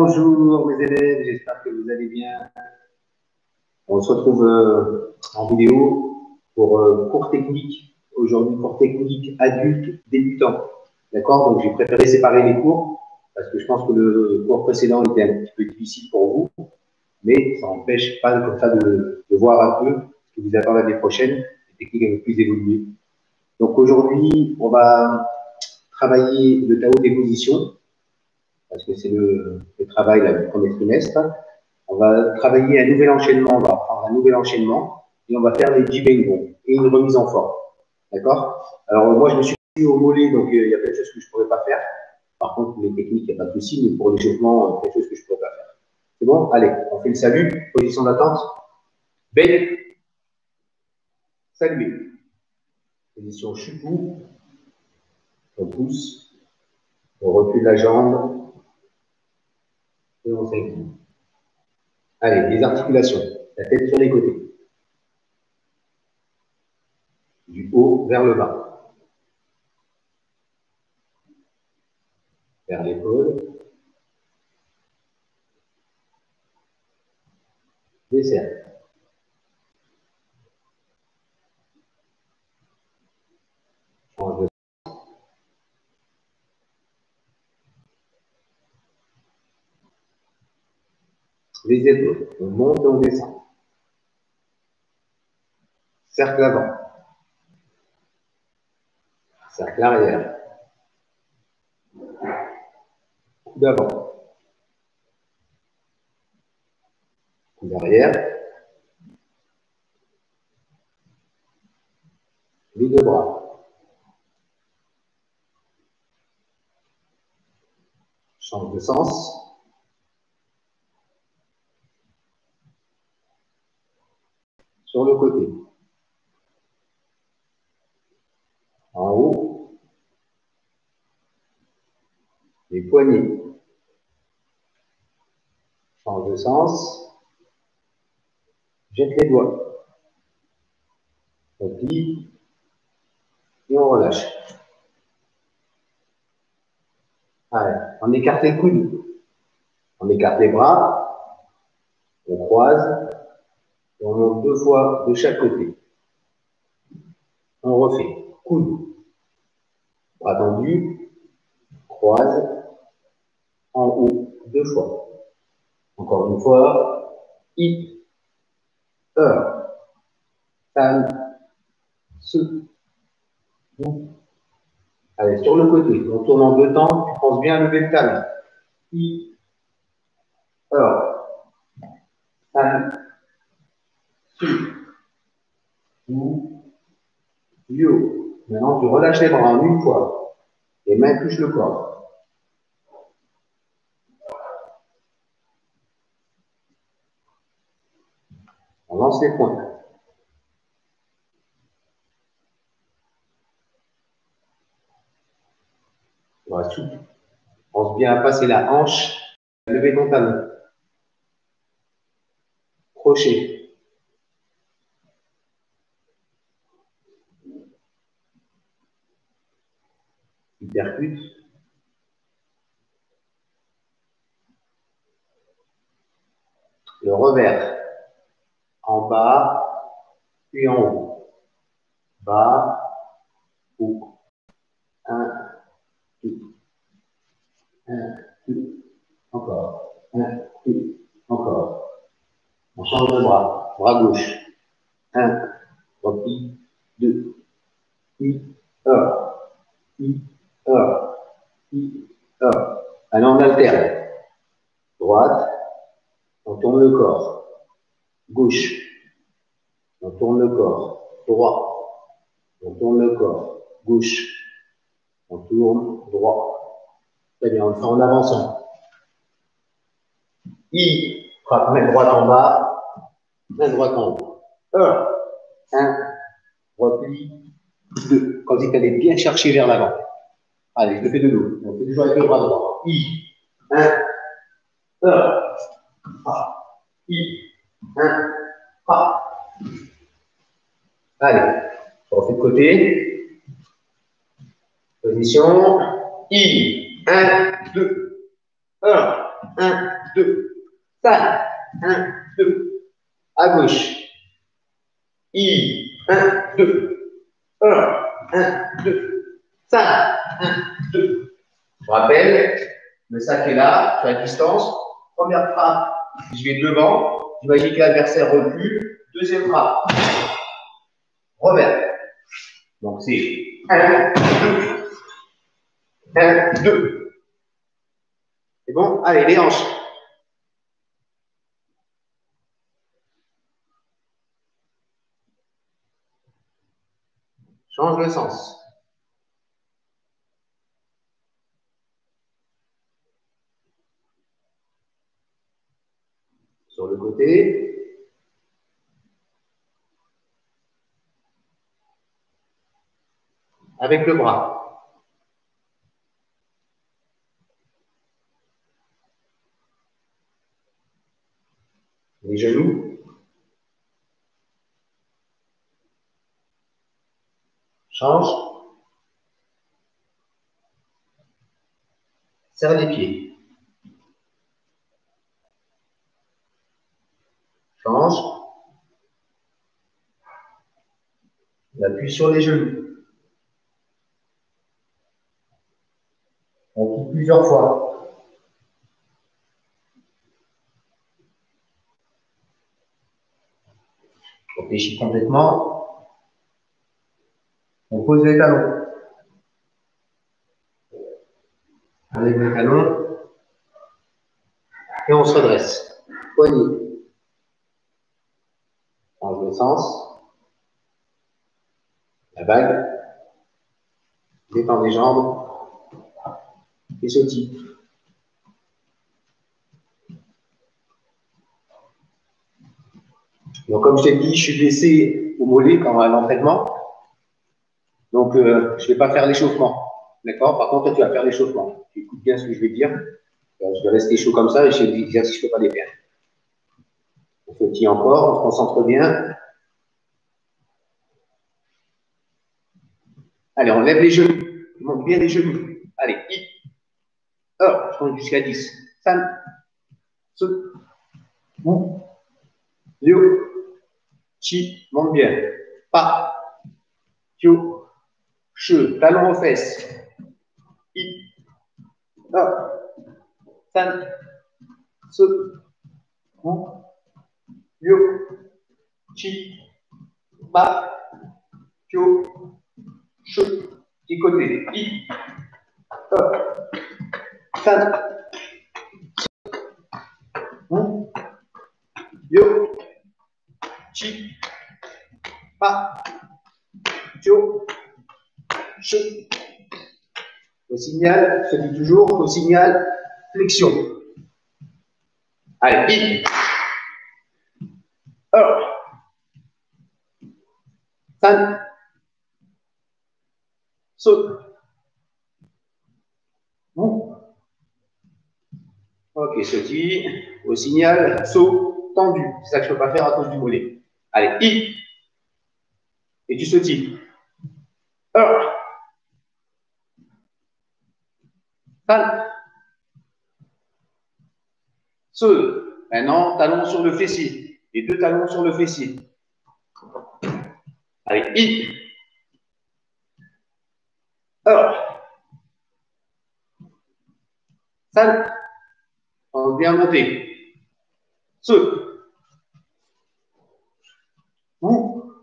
bonjour mes élèves, j'espère que vous allez bien. On se retrouve en vidéo pour cours technique. Aujourd'hui, cours technique adulte débutant. D'accord? Donc j'ai préféré séparer les cours parce que je pense que le cours précédent était un petit peu difficile pour vous, mais ça n'empêche pas comme ça de voir un peu ce que vous attend l'année prochaine, des techniques un peu plus évoluées. Donc aujourd'hui, on va travailler le Tao des positions, parce que c'est le travail là, du premier trimestre. On va travailler un nouvel enchaînement, on va prendre un nouvel enchaînement et on va faire les Jibengong et une remise en forme. D'accord? Alors moi, je me suis mis au mollet, donc il y a plein de choses que je ne pourrais pas faire. Par contre, les techniques, il n'y a pas de souci, mais pour l'échauffement, il y a des choses que je ne pourrais pas faire. C'est bon? Allez, on fait le salut. Position d'attente. Belle. Saluer. Position chupou. On pousse. On recule la jambe. Et on s'incline. Allez, les articulations. La tête sur les côtés. Du haut vers le bas. Vers l'épaule. Des cercles. Change de les épaules. On monte et on descend. Cercle avant. Cercle arrière. Coude avant. Coude arrière. Les deux bras. Change de sens. Sur le côté. En haut. Les poignets. Change de sens. Jette les doigts. On plie et on relâche. Allez, on écarte les coudes. On écarte les bras. On croise. Et on monte deux fois de chaque côté. On refait. Coude. Bras tendu. Croise. En haut. Deux fois. Encore une fois. Hip. Tan. Se. Bou. Allez, sur le côté. On tourne en deux temps. Tu penses bien à lever le talon. I. Tan. Su. Bou. Yo. Maintenant, tu relâches les bras en une fois. Les mains touchent le corps. On lance les points. Voilà, souple. Pense bien à passer la hanche, à lever ton talon. Crochet. Hypercute. Le revers. En bas, puis en haut. Bas, haut. 1, 2. 1, 2. Encore. 1, 2. Encore. On change de bras. Bras gauche. 1, repli, 2. I, 1. I, 1. I, 1. Allez, on alterne. Droite. On tourne le corps. Gauche. On tourne le corps. Droit. On tourne le corps. Gauche. On tourne. Droit. Très bien, on le fait en avançant. I. Frappe main droite en bas. Main droite en haut. 1. Repli. 2. Quand il allait bien chercher vers l'avant. Allez, je le fais de dos. On fait toujours avec le bras droit. I. 1. I. 1. Allez, on refait de côté. Position. I. 1, 2. 1, 1, 2. Ça. 1, 2. À gauche. I. 1, 2. 1, 2. Ça. 1, 2. Je rappelle, le sac est là, sur la distance. Première frappe, je vais devant. J'imagine que l'adversaire recule. Deuxième frappe. Revers. Donc c'est 1, 2. 1, 2. C'est bon? Allez, les hanches. Change le sens. Sur le côté. Avec le bras. Les genoux. Change. Serre les pieds. Change. On appuie sur les genoux. On coupe plusieurs fois. On fléchit complètement. On pose les talons. Avec les talons. Et on se redresse. Poignée. Change le sens. La bague. Détend les jambes. Et sautille. Donc, comme je t'ai dit, je suis blessé au mollet quand à l'entraînement. Donc, je ne vais pas faire l'échauffement. D'accord? Par contre, toi, tu vas faire l'échauffement. Tu écoutes bien ce que je vais dire. Je vais rester chaud comme ça et je vais dire si je ne peux pas les faire. On sautille encore, on se concentre bien. Allez, on lève les genoux. On monte bien les genoux. Allez, I. Je compte jusqu'à 10. San. Se. Ou. Liu. Chi. Monte bien. Pa. Kyo. Che. Talon aux fesses. I. San. Se. Ou. Liu. Chi. Pa. Kyo. Che. Petit côté. I. San. Ou. Yo. Chi. Pa. Kyo. Che. Au signal, je dis toujours, au signal, flexion. Allez, I. 3. Saute. Bon. Ok, sautille. Au signal, saut, tendu. C'est ça que je ne peux pas faire à cause du mollet. Allez, I. Et tu sautilles. 3. Saute. Maintenant, talon sur le fessier. Les deux talons sur le fessier. Allez, I. 3. On va bien monter. Saute. Ou.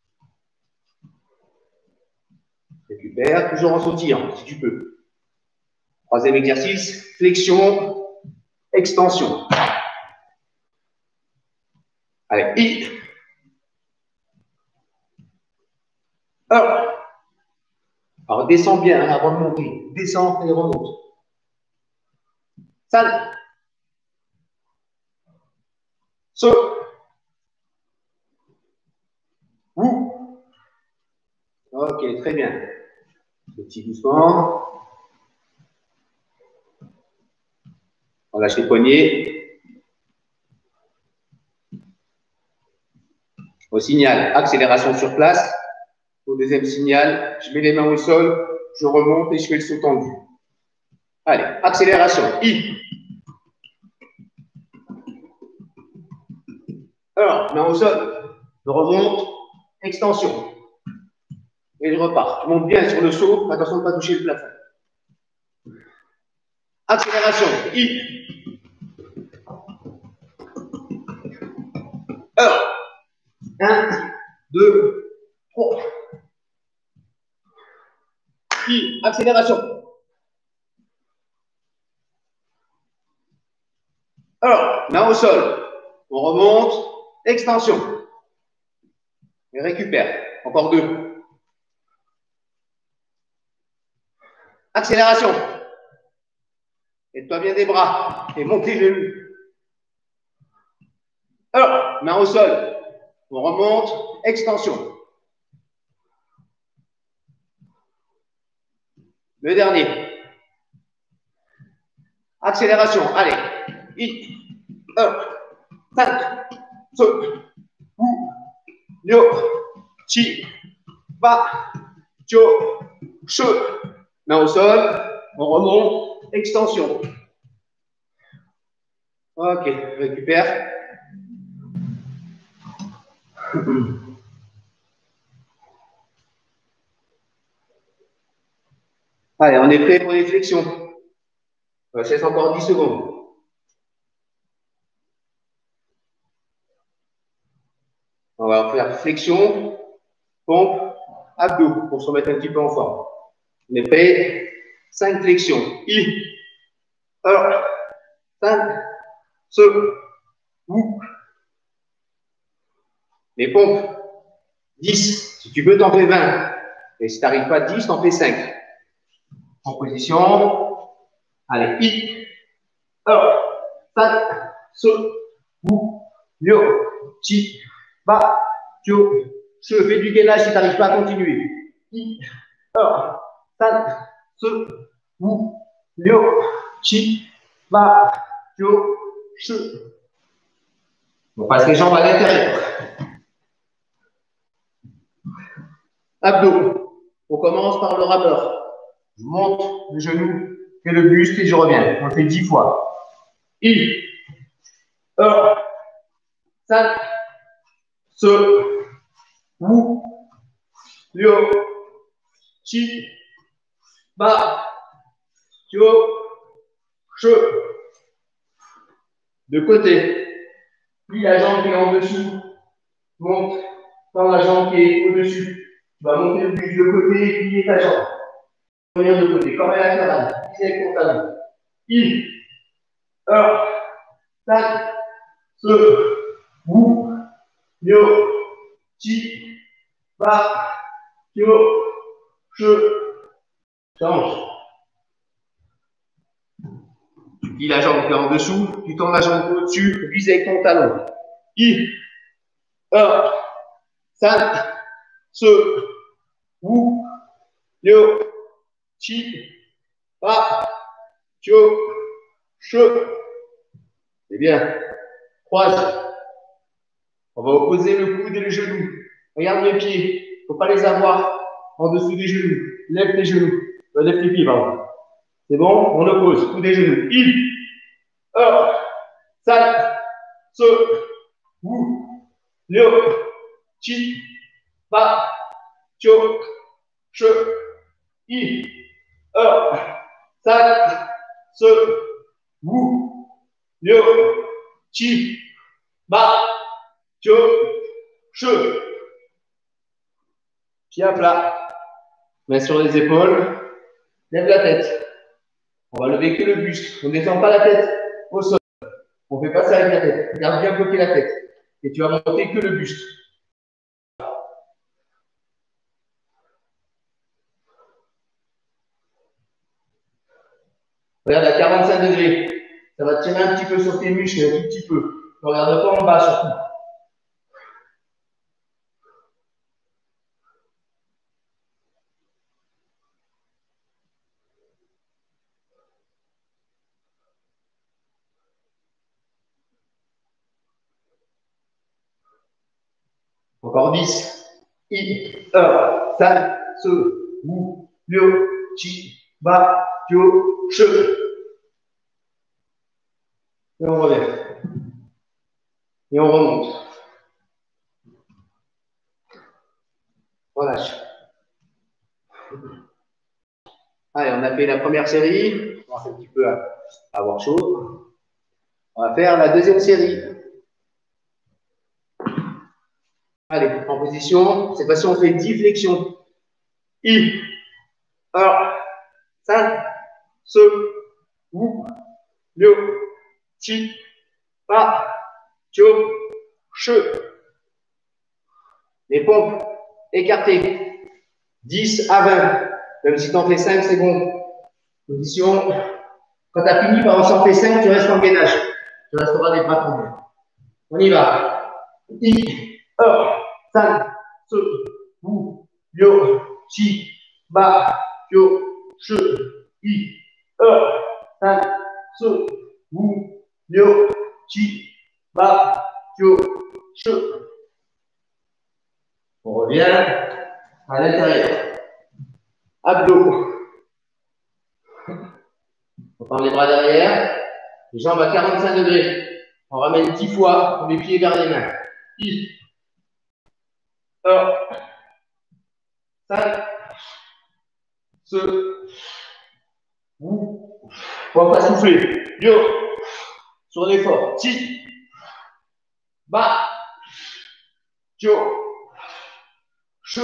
Récupère, toujours en sautillant, si tu peux. 3e exercice, flexion, extension. Allez, I. 1. Alors, descends bien avant de monter. Descends et remonte. San. Saut. Ou. Ok, très bien. Petit doucement. On lâche les poignets. Au signal, accélération sur place. Au deuxième signal, je mets les mains au sol, je remonte et je fais le saut tendu. Allez, accélération. I. Alors, main au sol, je remonte, extension. Et je repars. Je monte bien sur le saut, attention de ne pas toucher le plafond. Accélération, I. Alors, 1, 2, 3. I, accélération. Alors, main au sol, on remonte, extension. Et récupère. Encore 2. Accélération. Aide-toi bien des bras et montez les genoux. Alors, main au sol, on remonte, extension. Le dernier. Accélération. Allez. I, 1, 5, 2, yo, chi, ba, jo, che. Main au sol, on remonte, extension. Ok, récupère. Allez, on est prêt pour les flexions. On va chercher encore 10 secondes. On va faire flexion, pompe, abdos pour se remettre un petit peu en forme. On est prêt. 5 flexions. I. 1, 5, 2, ou. Les pompes. 10. Si tu peux, t'en fais 20. Et si tu n'arrives pas à 10, t'en fais 5. En position. Allez, I. 1, 5, 2, ou. Yo, chi, ba, jo, che. Fais du gainage si tu n'arrives pas à continuer. I. 1, 5, 2, ou. Yo, chi, ba, jo, che. On passe les jambes à l'intérieur. Abdos. On commence par le rameur. Je monte le genou et le buste et je reviens. On le fait 10 fois. I. 1, 5, 2, ou, yo, chi, ba, jo, che. De côté. Plie la jambe qui est en dessous. Monte dans la jambe qui est au-dessus. Tu vas monter le buste de côté et plier ta jambe. Revenir de côté, comme à la carade. Ici avec ton talon. I. 1, 5, 2, ou, yo, chi, ba, yo, che. Change. Tu plies la jambe qui est en dessous, tu tends la jambe au-dessus, vise avec ton talon. I. 1, 5, 2, ou, yo, chi, ba, yo, che. C'est bien. Croise. On va opposer le coude et le genou. Regarde les pieds. Il ne faut pas les avoir en dessous des genoux. Lève tes genoux. Lève tes pieds, pardon. C'est bon? On oppose. Coude et genoux. I. 1, 5, 2, ou, yo, chi, ba, cho, che. I. 1, 5, 2, ou, yo, chi, ba, cho, che. Pied à plat. Main sur les épaules. Lève la tête. On va lever que le buste. On ne descend pas la tête au sol. On ne fait pas ça avec la tête. Garde bien bloqué la tête. Et tu vas monter que le buste. Regarde à 45 degrés. Ça va tirer un petit peu sur tes muscles, un tout petit peu. Ne regarde pas en bas surtout. Encore 10. I, 1, 5, 2, ou, yo, chi, ba, yo, che. Et on revient. Et on remonte. Relâche. Allez, on a fait la première série. On commence un petit peu à avoir chaud. On va faire la deuxième série. Allez, en position. Cette fois-ci, on fait 10 flexions. I. Alors, 5, se, ou, liu, chi, pa, tio, che. Les pompes écartées. 10 à 20. Même si tu en fais 5, c'est bon. Position. Quand tu as fini par en sortir 5, tu restes en gainage. Tu resteras des bras tendus. On y va. I, 1, 5, se, ou, liu, chi, ba, tio, che. I, 1, 5, se, ou, liu, chi, ba, tio, che. On revient à l'intérieur. Abdos. On prend les bras derrière, les jambes à 45 degrés. On ramène 10 fois pour les pieds vers les mains. I, 1, 5, se, ou, on va pas souffler. Yo, sur l'effort. Chi, ba, tio, che.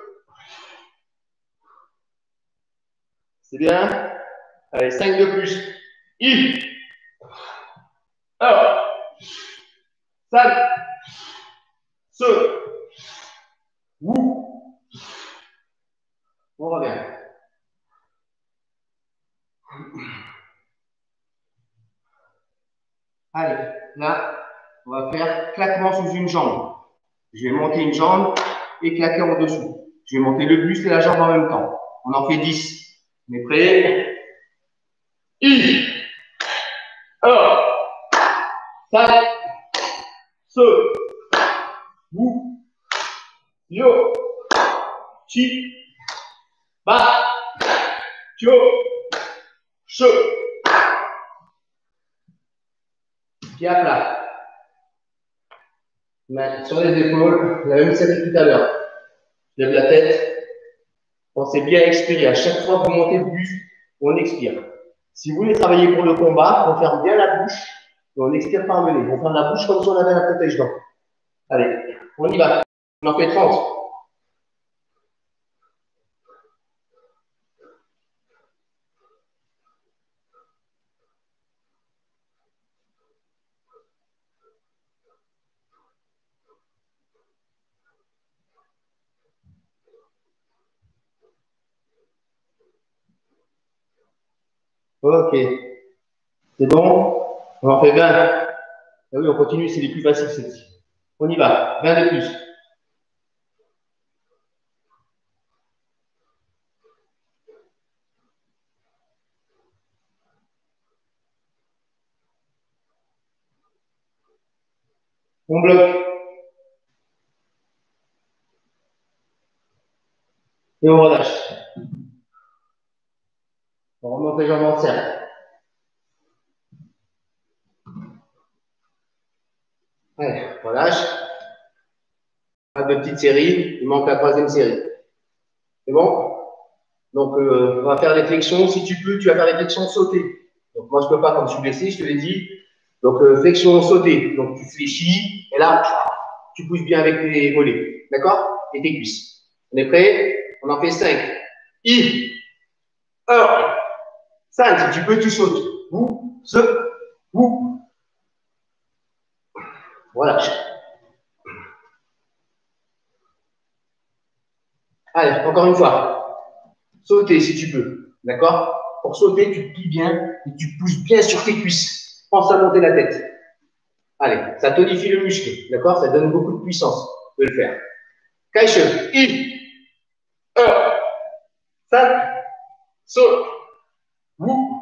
C'est bien. Allez, 5 de plus. I, 1, 5, se, ou, on revient. Allez, là, on va faire claquement sous une jambe. Je vais monter une jambe et claquer en dessous. Je vais monter le buste et la jambe en même temps. On en fait 10. On est prêt? I, 1, 5, se, ou, yo, chi, ba, tio, che. Pied à plat. Main sur les épaules, la même série que tout à l'heure. Je lève la tête. Pensez bien à expirer. À chaque fois que vous montez le buste, on expire. Si vous voulez travailler pour le combat, on ferme bien la bouche et on expire par le nez. On ferme la bouche comme si on avait un protège-dents. Allez, on y va. On en fait 30. Ok. C'est bon? On en fait 20. Ah oui, on continue, c'est les plus faciles, celles-ci. On y va. 20 de plus. On bloque. Et on relâche. On remonte les jambes en cercle. Allez, on relâche. Pas de petite série. Il manque la troisième série. C'est bon? Donc, on va faire les flexions. Si tu peux, tu vas faire les flexions sautées. Donc, moi, je ne peux pas, comme je suis blessé, je te l'ai dit. Donc, flexion sautée. Donc, tu fléchis et là, tu pousses bien avec tes mollets. D'accord? Et tes cuisses. On est prêt? On en fait 5. I, 1, 5. Si tu peux, tu sautes. Ou, se, ou. Voilà. Allez, encore une fois. Sauter si tu peux. D'accord? Pour sauter, tu te plies bien et tu pousses bien sur tes cuisses. Pense à monter la tête. Allez, ça tonifie le muscle. D'accord? Ça donne beaucoup de puissance de le faire. Kaishe. I, 1, 5, saute. Ou.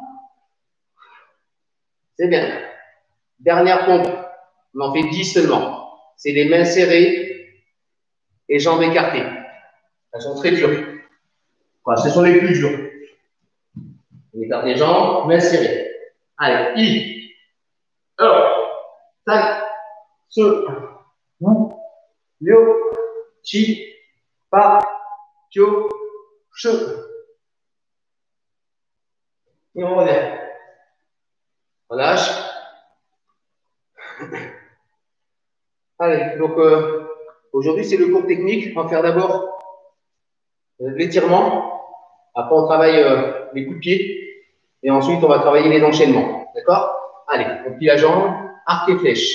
C'est bien. Dernière pompe. On en fait 10 seulement. C'est les mains serrées et jambes écartées. Elles sont très dures. Enfin, ce sont les plus dures. On écarte les jambes, mains serrées. Allez, I, 1, 5, se, ou, liu, chi, pa, Pio, che. Et on revient. Relâche. Allez, donc aujourd'hui, c'est le cours technique. On va faire d'abord l'étirement. Après, on travaille les coups de pied. Et ensuite, on va travailler les enchaînements. D'accord? Allez, on plie la jambe, arc et flèche.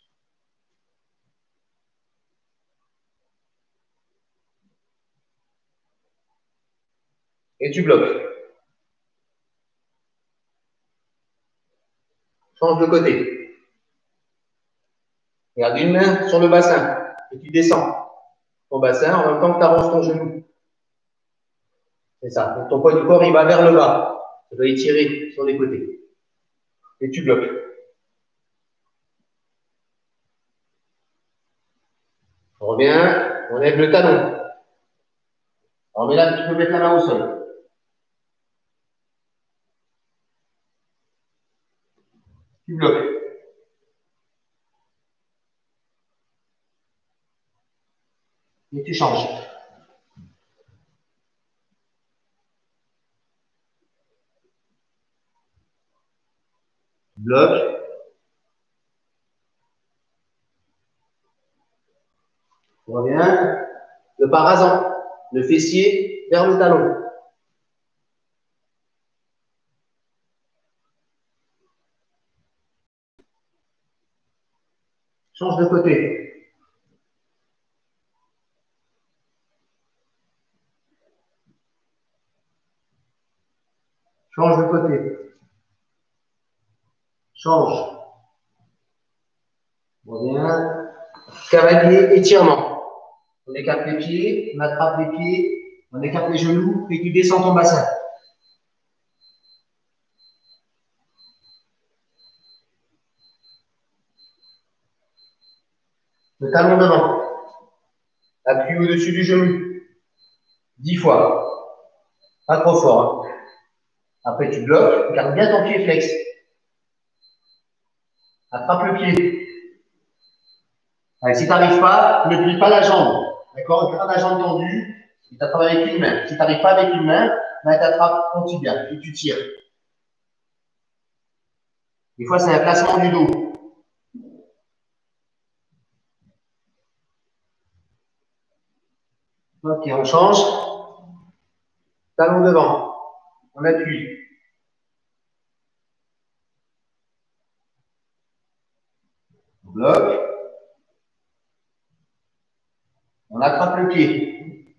Et tu bloques. Change de côté. Garde une main sur le bassin. Et tu descends ton bassin en même temps que tu avances ton genou. C'est ça. Donc, ton poids du corps, il va vers le bas. Tu dois étirer sur les côtés. Et tu bloques. On revient, on lève le talon. Alors, mais là, tu peux mettre la main au sol. Tu bloques. Et tu changes. Bloque. On revient. Le parasant. Le fessier vers le talon. Change de côté. Change de côté. Change. On revient. Cavalier, étirement. On écarte les pieds, on attrape les pieds, on écarte les genoux et tu descends ton bassin. Le talon devant. Appui au-dessus du genou. 10 fois. Pas trop fort. Hein. Après, tu bloques. Garde bien ton pied flex. Attrape le pied. Allez, si tu n'arrives pas, ne plie pas la jambe. D'accord? Garde la jambe tendue. Tu attrapes avec une main. Si tu n'arrives pas avec une main, tu attrapes ton tibia et tu tires. Des fois, c'est un placement du dos. Ok, on change. Talon devant. On appuie. On bloque. On attrape le pied.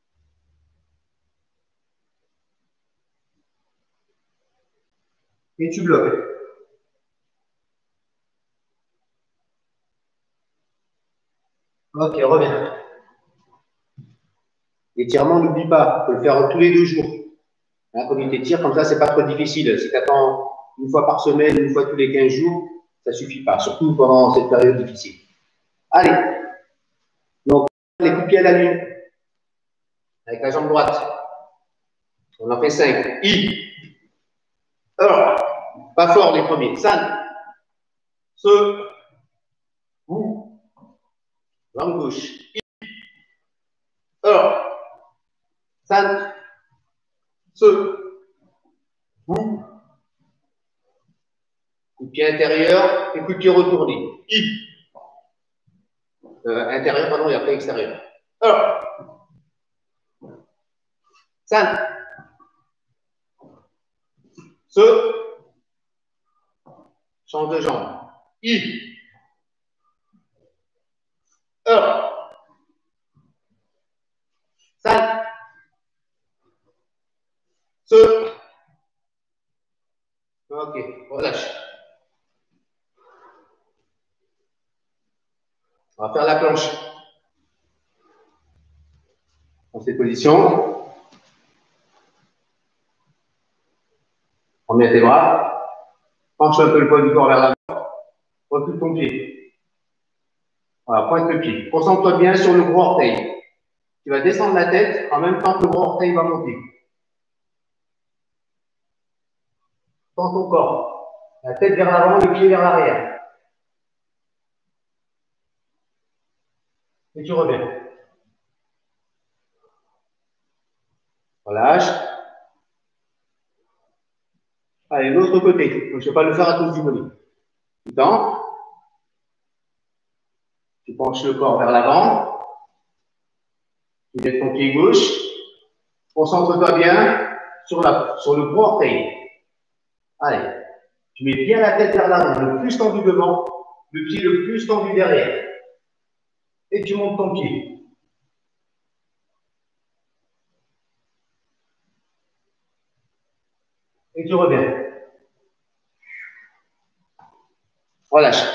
Et tu bloques. Ok, reviens. L'étirement, n'oublie pas, il faut le faire tous les 2 jours. Hein, comme il t'étire, comme ça, c'est pas trop difficile. Si tu attends une fois par semaine, une fois tous les 15 jours, ça suffit pas, surtout pendant cette période difficile. Allez, donc les coups de pied à la lune, avec la jambe droite. On en fait 5. I. Alors, pas fort les premiers. San. Se. Vous. Jambe gauche. I. Alors, San. Se. Vous. Coup de pied intérieur et coup de pied retourné. I. Intérieur, pardon, et après extérieur. Alors, San. Se. Change de jambe. I. Alors, San. Se. Ok, relâche. On va faire la planche. Dans ces positions. On met tes bras. Penche un peu le poids du corps vers l'avant. Recule ton pied. Voilà, pointe le pied. Concentre-toi bien sur le gros orteil. Tu vas descendre la tête en même temps que le gros orteil va monter. Tends ton corps. La tête vers l'avant, le pied vers l'arrière. Et tu reviens. relâche. Allez, l'autre côté. Donc, je ne vais pas le faire à cause du mollet. Tu tends. Tu penches le corps vers l'avant. Tu mets ton pied gauche. Concentre-toi bien sur le gros orteil. Allez. Tu mets bien la tête vers l'avant, le plus tendu devant, le pied le plus tendu derrière. Et tu montes ton pied. Et tu reviens. Relâche.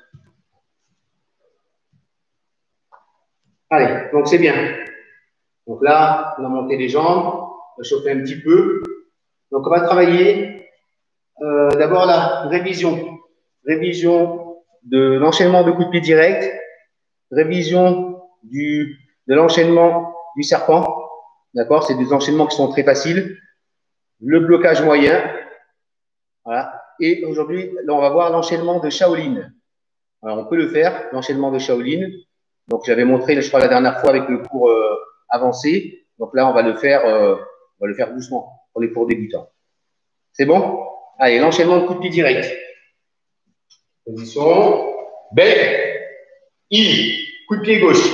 Allez, donc c'est bien. Donc là, on a monté les jambes, on va chauffer un petit peu. Donc on va travailler d'abord la révision. Révision de l'enchaînement de coups de pied direct, révision de l'enchaînement du serpent. D'accord? C'est des enchaînements qui sont très faciles. Le blocage moyen. Voilà. Et aujourd'hui, là, on va voir l'enchaînement de Shaolin. Alors, on peut le faire, l'enchaînement de Shaolin. Donc, j'avais montré, je crois, la dernière fois avec le cours avancé. Donc là, on va le faire doucement pour les cours débutants. C'est bon? Allez, l'enchaînement de coups de pied direct. Position. B. I. Coup de pied gauche.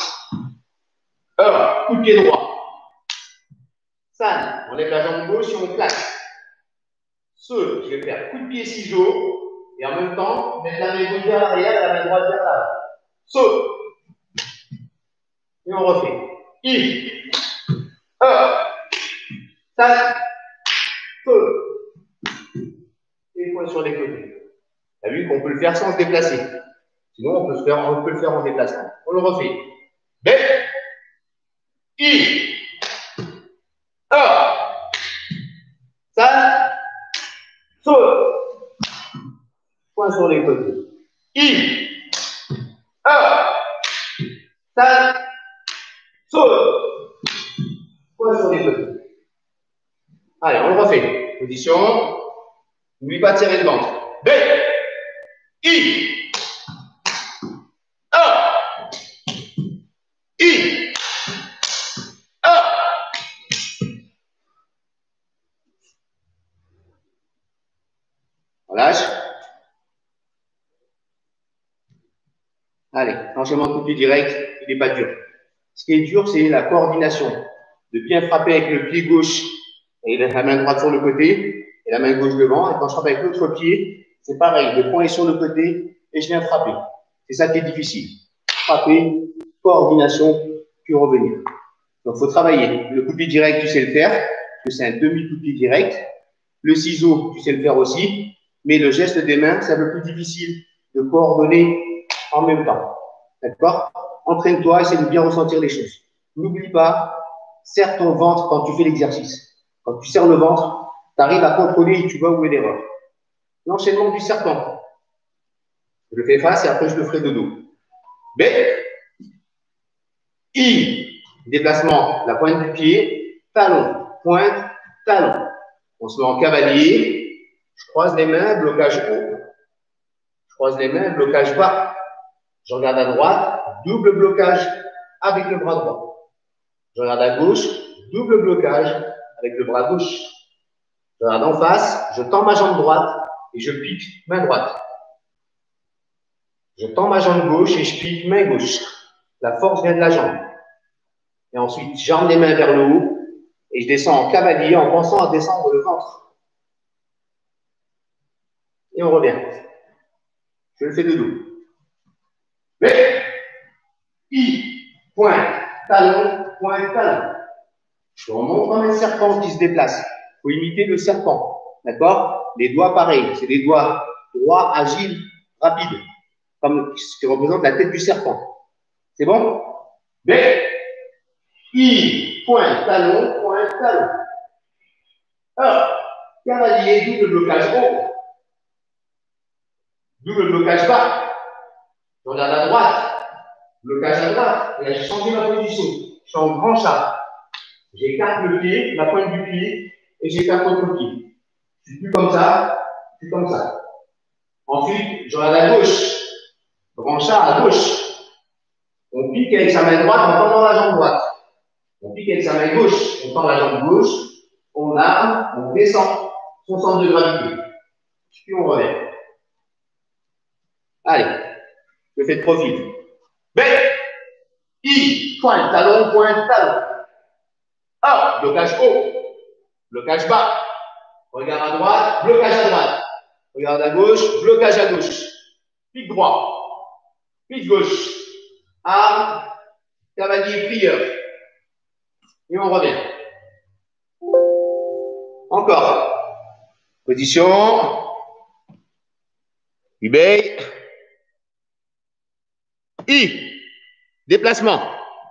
E. Coup de pied droit. San. On lève la jambe gauche et on place. Ce, je vais faire coup de pied ciseau et en même temps, mettre la main gauche vers l'arrière et la main droite vers l'avant. Ce. Et on refait. I. E. San. Ce. Et point sur les côtés. Tu as vu qu'on peut le faire sans se déplacer. Sinon, on peut le faire en déplacement. On le refait. B. I. E. San. Ce. Point sur les côtés. I. E. San. Ce. Point sur les côtés. Allez, on le refait. Position. N'oublie pas de tirer le ventre. B. I. A. I. A. Relâche. Allez, enchaînement de coup de pied direct, il n'est pas dur. Ce qui est dur, c'est la coordination. De bien frapper avec le pied gauche et la main droite sur le côté et la main gauche devant. Et quand je frappe avec l'autre pied, c'est pareil. Le poing est sur le côté et je viens frapper. C'est ça qui est difficile. Frapper, coordination, puis revenir. Donc, il faut travailler. Le coup de pied direct, tu sais le faire, parce que c'est un demi-coup de pied direct. Le ciseau, tu sais le faire aussi. Mais le geste des mains, c'est un peu plus difficile de coordonner en même temps. D'accord? Entraîne-toi, essaie de bien ressentir les choses. N'oublie pas, serre ton ventre quand tu fais l'exercice. Quand tu serres le ventre, tu arrives à contrôler et tu vois où est l'erreur. L'enchaînement du serpent. Je le fais face et après je le ferai de dos. B. I. Déplacement, la pointe du pied, talon, pointe, talon. On se met en cavalier. Je croise les mains, blocage haut. Je croise les mains, blocage bas. Je regarde à droite, double blocage avec le bras droit. Je regarde à gauche, double blocage avec le bras gauche. Je regarde en face, je tends ma jambe droite et je pique main droite. Je tends ma jambe gauche et je pique main gauche. La force vient de la jambe. Et ensuite, j'emmène les mains vers le haut et je descends en cavalier en pensant à descendre le ventre. Et on revient. Je le fais de dos. B. I. Pointe, talon, pointe, talon. Je remonte comme un serpent qui se déplace. Il faut imiter le serpent. D'accord? Les doigts pareils. C'est des doigts droits, agiles, rapides. Comme ce qui représente la tête du serpent. C'est bon? B. I. Pointe, talon, pointe, talon. A. Cavalier, double blocage haut. Double blocage bas. Je regarde à droite. Blocage à droite. Et là, j'ai changé ma position. Je suis en grand chat. J'écarte le pied, la pointe du pied, et j'écarte l'autre pied. Je suis plus comme ça, je suis comme ça. Ensuite, je regarde à gauche. Grand chat à gauche. On pique avec sa main droite en tendant la jambe droite. On pique avec sa main gauche, on tend la jambe gauche, on arme, on descend son centre de gravité. Puis on revient. Allez, je fais de profil. B, I, pointe, talon, talon. A, blocage haut, blocage bas. Regarde à droite, blocage à droite. Regarde à gauche, blocage à gauche. Pique droit, pique gauche. Arme, cavalier, prieur. Et on revient. Encore. Position. Ubei. I. Déplacement.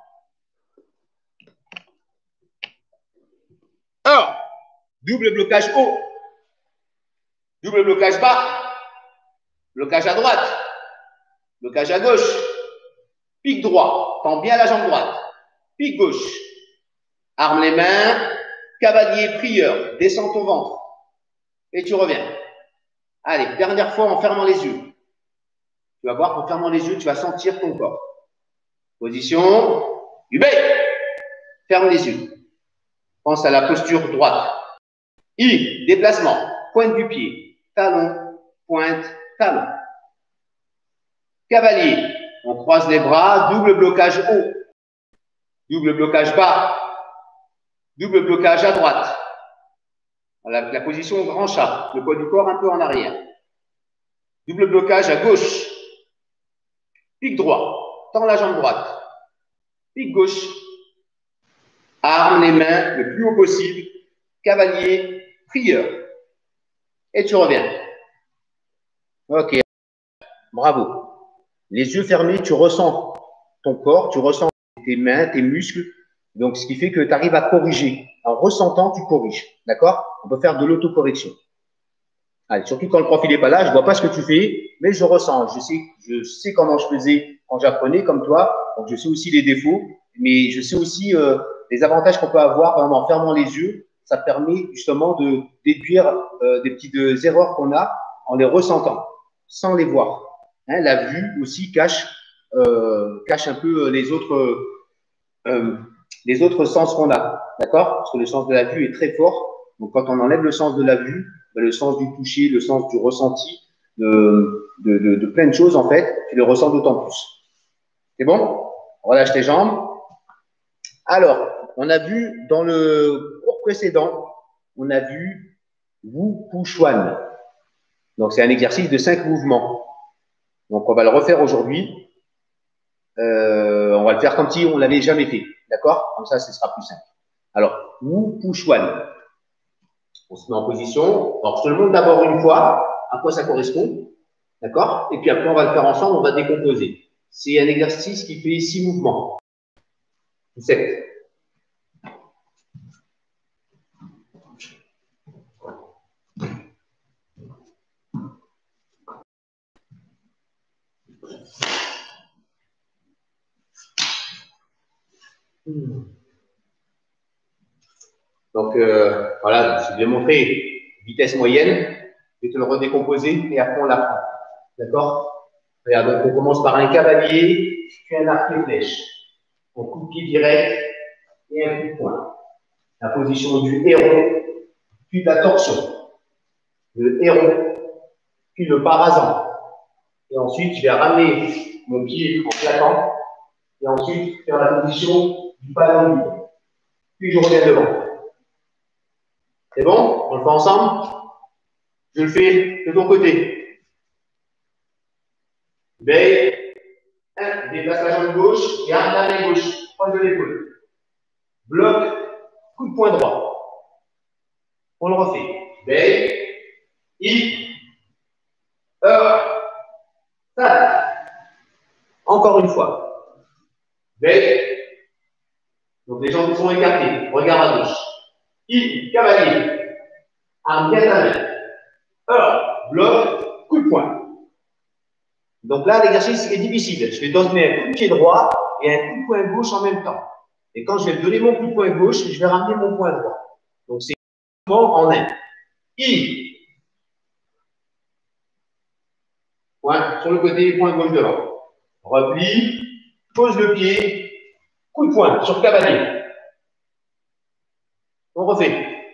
A. Double blocage haut. Double blocage bas. Blocage à droite. Blocage à gauche. Pique droit. Tends bien la jambe droite. Pique gauche. Arme les mains. Cavalier, prieur. Descends ton ventre. Et tu reviens. Allez, dernière fois en fermant les yeux. Tu vas voir qu'en fermant les yeux, tu vas sentir ton corps. Position. Ubei. Ferme les yeux. Pense à la posture droite. I. Déplacement. Pointe du pied. Talon. Pointe. Talon. Cavalier. On croise les bras. Double blocage haut. Double blocage bas. Double blocage à droite. La position grand chat. Le poids du corps un peu en arrière. Double blocage à gauche. Pique droit. Tends la jambe droite. Pique gauche. Arme les mains le plus haut possible. Cavalier, prieur. Et tu reviens. Ok. Bravo. Les yeux fermés, tu ressens ton corps, tu ressens tes mains, tes muscles. Donc, ce qui fait que tu arrives à corriger. En ressentant, tu corriges. D'accord? On peut faire de l'autocorrection. Allez, surtout quand le prof n'est pas là, je ne vois pas ce que tu fais, mais je ressens. Je sais comment je faisais quand j'apprenais comme toi. Donc, je sais aussi les défauts, mais je sais aussi les avantages qu'on peut avoir en fermant les yeux. Ça permet justement de déduire des petites erreurs qu'on a en les ressentant, sans les voir. Hein, la vue aussi cache un peu les autres sens qu'on a. D'accord? Parce que le sens de la vue est très fort. Donc, quand on enlève le sens de la vue, le sens du toucher, le sens du ressenti, de plein de choses, en fait, tu le ressens d'autant plus. C'est bon? Relâche tes jambes. Alors, on a vu dans le cours précédent, on a vu Wu Pu Chuan. Donc, c'est un exercice de 5 mouvements. Donc, on va le refaire aujourd'hui. On va le faire comme si on ne l'avait jamais fait. D'accord? Comme ça, ce sera plus simple. Alors, Wu Pu Chuan. On se met en position. Alors, je te le montre d'abord une fois à quoi ça correspond. D'accord? Et puis après, on va le faire ensemble, on va décomposer. C'est un exercice qui fait 6 mouvements. 7. Donc, voilà, je vais montrer vitesse moyenne. Je vais te le redécomposer et après, on l'apprend. D'accord? Regarde, donc on commence par un cavalier, puis un arc et flèche. On coup de pied direct et un coup de poing. La position du héron, puis de la torsion. Le héron, puis le parasant. Et ensuite, je vais ramener mon pied en plaquant. Et ensuite, faire la position du ballon libre. Puis je reviens devant. C'est bon? On le fait ensemble? Je le fais de ton côté. Veille. Déplace la jambe gauche et arme la main gauche. Proche de l'épaule. Bloc. Coup de poing droit. On le refait. Veille. I. Ça. Encore une fois. Veille. Donc les jambes sont écartées. Regarde à gauche. I. Cavalier. Arme bien ta main. Bloc. Coup de poing. Donc là, l'exercice est difficile. Je vais donner un coup de pied droit et un coup de poing gauche en même temps. Et quand je vais donner mon coup de poing gauche, je vais ramener mon poing droit. Donc c'est un mouvement en un. I. Point sur le côté, point gauche devant. Repli, pose le pied, coup de poing sur cavalier. On refait.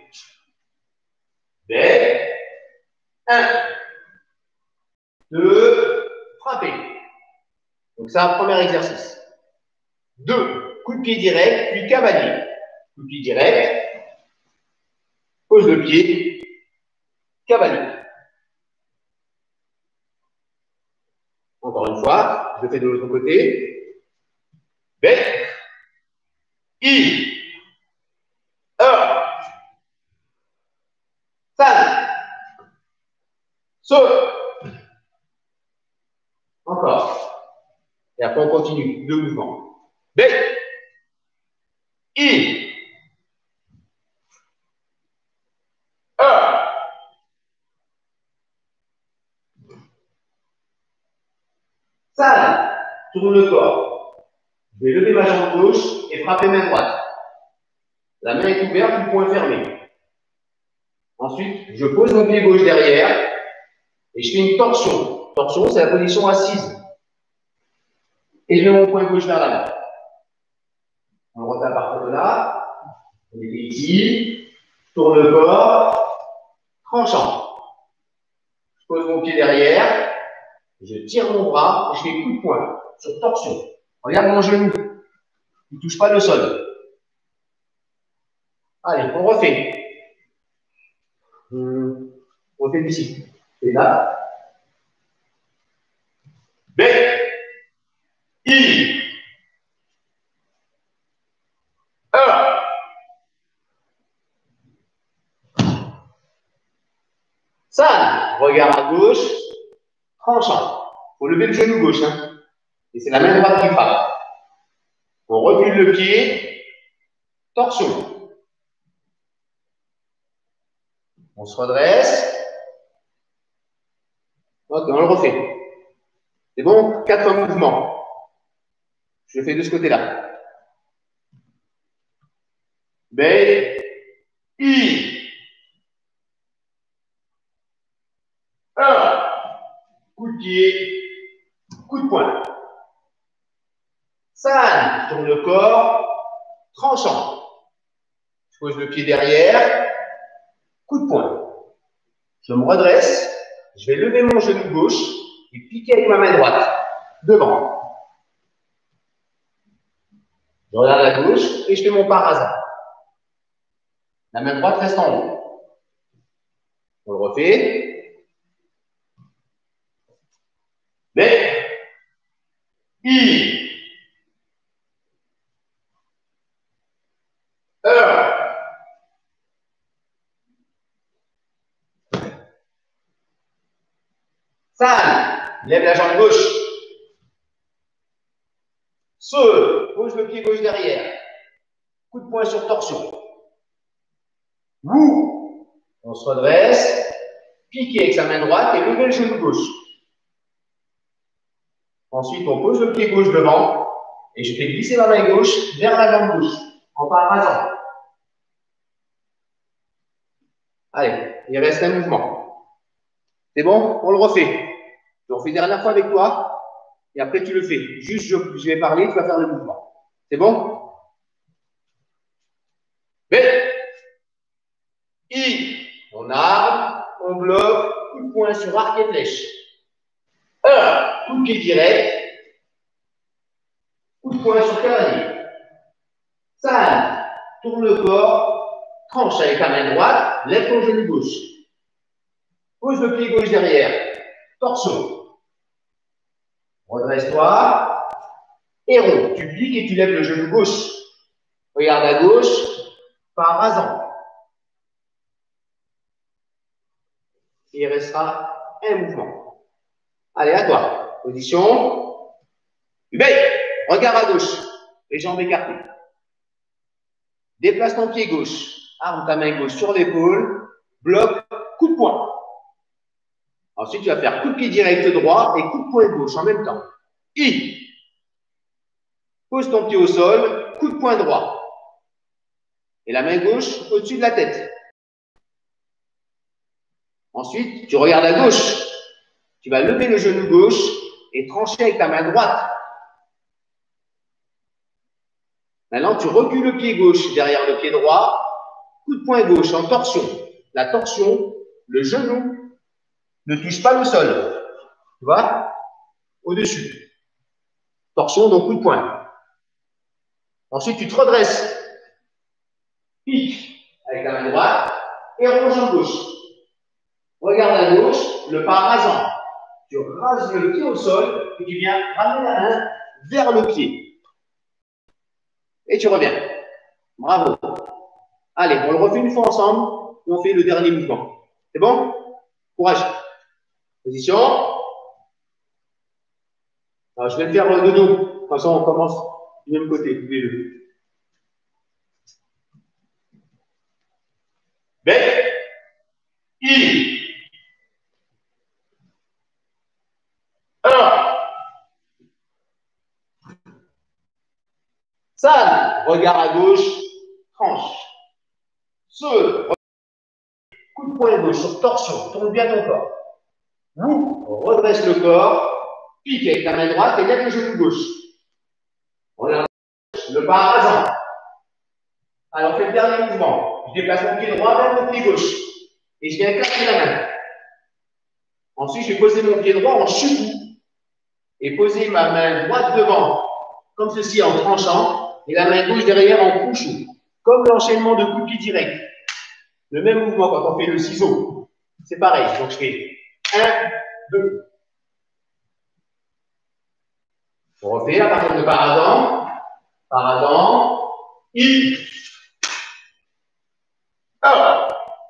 Bec. 1, 2, frappez. Donc ça, premier exercice. 2, coup de pied direct, puis cavalier. Coup de pied direct, pose le pied, cavalier. Encore une fois, je fais de l'autre côté. Bec. I. 1. San. Saut. Encore. Et après, on continue. 2 mouvements. Bec. I. 1. San. Tourne le corps. Je vais lever ma jambe gauche et frapper main droite. La main est ouverte, le poing fermé. Ensuite, je pose mon pied gauche derrière et je fais une torsion. Torsion, c'est la position assise. Et je mets mon poing gauche vers l'avant. On refait à partir de là. On est ici. Je tourne le corps. Tranchant. Je pose mon pied derrière. Je tire mon bras et je fais coup de poing sur torsion. Regarde mon genou. Il ne touche pas le sol. Allez, on refait. On refait d'ici. Et là. B. I. 1. San. Regard à gauche. Tranchant. Il faut lever le genou gauche. Hein. Et c'est la main droite qui frappe. On recule le pied. Torsion. On se redresse. Ok, on le refait. C'est bon? 4 mouvements. Je le fais de ce côté-là. B. I. 1. Coup de pied. Coup de poing. San. Je tourne le corps. Tranchant. Je pose le pied derrière. Coup de poing. Je me redresse. Je vais lever mon genou gauche et piquer avec ma main droite. Devant. Je regarde à gauche et je fais mon parasat. La main droite reste en haut. On le refait. B. I. 1. San. Lève la jambe gauche. Se. Pose le pied gauche derrière. Coup de poing sur torsion. Wou. On se redresse. Piquer avec sa main droite et lever le genou gauche. Ensuite, on pose le pied gauche devant et je fais glisser ma main gauche vers la jambe gauche en parasant. Allez, il reste un mouvement. C'est bon? On le refait. Je le refais une dernière fois avec toi et après tu le fais. Juste, je vais parler, tu vas faire le mouvement. C'est bon? B. I. On arme, on bloque, coup de poing sur arc et flèche. 1. Coup de pied direct. Coup de poing sur cavalier. San. Tourne le corps. Tranche avec la main droite. Lève ton genou gauche. Pose le pied gauche derrière. Torsion. Redresse-toi. Héron. Tu pliques et tu lèves le genou gauche. Regarde à gauche. Pas rasant. Et il restera un mouvement. Allez, à toi. Position. Bec. Regard à gauche. Les jambes écartées. Déplace ton pied gauche. Arme ta main gauche sur l'épaule. Bloc. Coup de poing. Ensuite, tu vas faire coup de pied direct droit et coup de poing gauche en même temps. I. Pose ton pied au sol. Coup de poing droit. Et la main gauche au-dessus de la tête. Ensuite, tu regardes à gauche. Tu vas lever le genou gauche et trancher avec ta main droite. Maintenant, tu recules le pied gauche derrière le pied droit coup de poing gauche en torsion. La torsion, le genou ne touche pas le sol. Tu vois? Au-dessus. Torsion, donc coup de poing. Ensuite, tu te redresses. Pique avec la main droite et ronge en gauche. Regarde à gauche, le pas rasant. Tu rases le pied au sol et tu viens ramener la main vers le pied. Et tu reviens. Bravo. Allez, on le refait une fois ensemble et on fait le dernier mouvement. C'est bon? Courage. Position. Alors, je vais le faire de dos. De toute façon, on commence du même côté, tous les deux. Bec. I. 1. Sale. Regard à gauche. Tranche. Seul. Coup de poing gauche sur torsion. Tourne bien ton corps. On redresse le corps. Pique avec la main droite et lève le genou gauche. Regarde. Le pas rasant. Alors, fais le dernier mouvement. Je déplace mon pied droit vers mon pied gauche. Et je viens écarter la main. Ensuite, je vais poser mon pied droit en chute. Et poser ma main droite devant, comme ceci en tranchant. Et la main gauche derrière en couchou. Comme l'enchaînement de coups de pied direct. Le même mouvement quand on fait le ciseau. C'est pareil. Donc, je fais 1, 2. On refait à partir de paradant. Paradant. I. 1.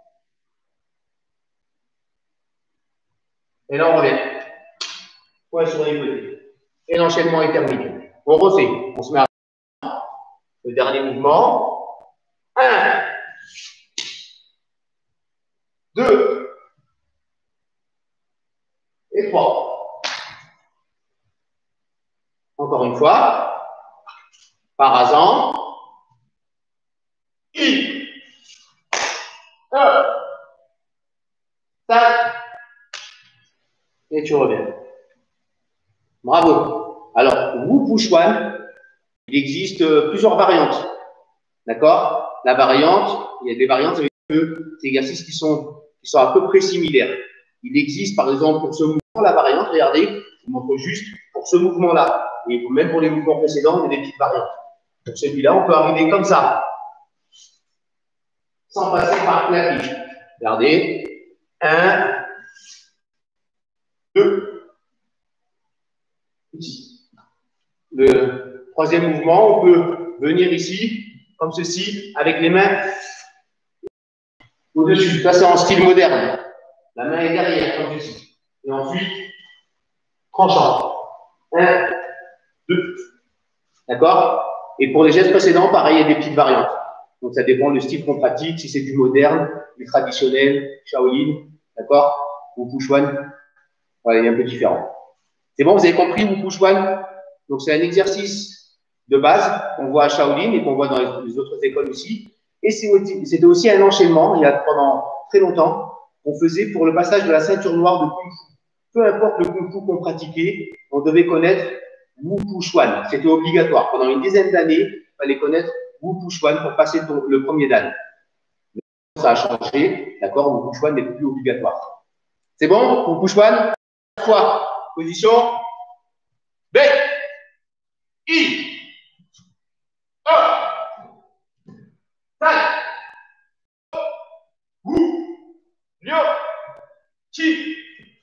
Et là, on revient. Point sur les côtés. Et l'enchaînement est terminé. On refait. On se met à le dernier mouvement. 1. 2. Et 3. Encore une fois. Parazan. I. 1. 5. Et tu reviens. Bravo. Alors, Wu Push One, il existe plusieurs variantes. D'accord? La variante, il y a des variantes avec ces exercices qui sont à peu près similaires. Il existe, par exemple, pour ce mouvement, la variante, regardez, je vous montre juste pour ce mouvement-là. Et même pour les mouvements précédents, il y a des petites variantes. Pour celui-là, on peut arriver comme ça. Sans passer par la tige. Regardez. 1, 2. Ici. Le troisième mouvement, on peut venir ici, comme ceci, avec les mains au-dessus. Ça, c'est en style moderne. La main est derrière, comme ceci. Et ensuite, tranchant. 1, 2. D'accord? Et pour les gestes précédents, pareil, il y a des petites variantes. Donc, ça dépend du style qu'on pratique, si c'est du moderne, du traditionnel, Shaolin, d'accord? Ou Push One. Voilà, il est un peu différent. C'est bon, vous avez compris, Wu Push One? Donc, c'est un exercice de base qu'on voit à Shaolin et qu'on voit dans les autres écoles aussi. Et c'était aussi un enchaînement, il y a pendant très longtemps, qu'on faisait pour le passage de la ceinture noire de Kung Fu. Peu importe le Kung Fu qu'on pratiquait, on devait connaître Wu Push One. C'était obligatoire. Pendant une dizaine d'années, il fallait connaître Wu Push One pour passer le premier dan. Ça a changé, d'accord? Wu Push One n'est plus obligatoire. C'est bon? Wu Push One? Fois. Position. B. I. 1. 5. Wu. Liu. Chi.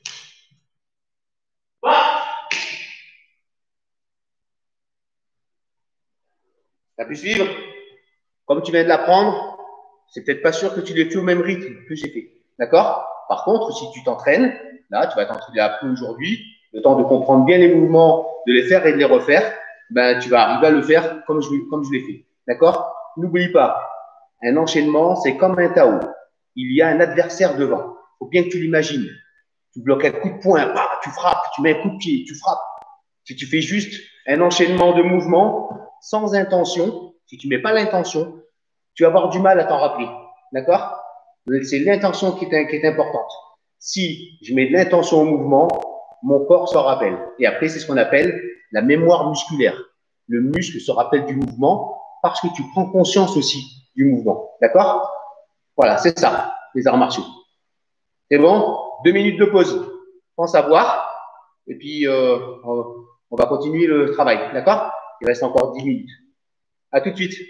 Ba. Tu as pu suivre? Comme tu viens de l'apprendre, c'est peut-être pas sûr que tu l'aies fait au même rythme que j'ai fait. D'accord? Par contre, si tu t'entraînes, là, tu vas t'entraîner après aujourd'hui, le temps de comprendre bien les mouvements, de les faire et de les refaire, ben, tu vas arriver à le faire comme je l'ai fait. D'accord? N'oublie pas, un enchaînement, c'est comme un Tao. Il y a un adversaire devant. Il faut bien que tu l'imagines. Tu bloques un coup de poing, tu frappes, tu mets un coup de pied, tu frappes. Si tu fais juste un enchaînement de mouvements sans intention, si tu ne mets pas l'intention, tu vas avoir du mal à t'en rappeler. D'accord? C'est l'intention qui est importante. Si je mets de l'intention au mouvement, mon corps s'en rappelle. Et après, c'est ce qu'on appelle la mémoire musculaire. Le muscle se rappelle du mouvement parce que tu prends conscience aussi du mouvement. D'accord? Voilà, c'est ça, les arts martiaux. C'est bon? 2 minutes de pause. Pense à boire. Et puis, on va continuer le travail. D'accord? Il reste encore 10 minutes. À tout de suite.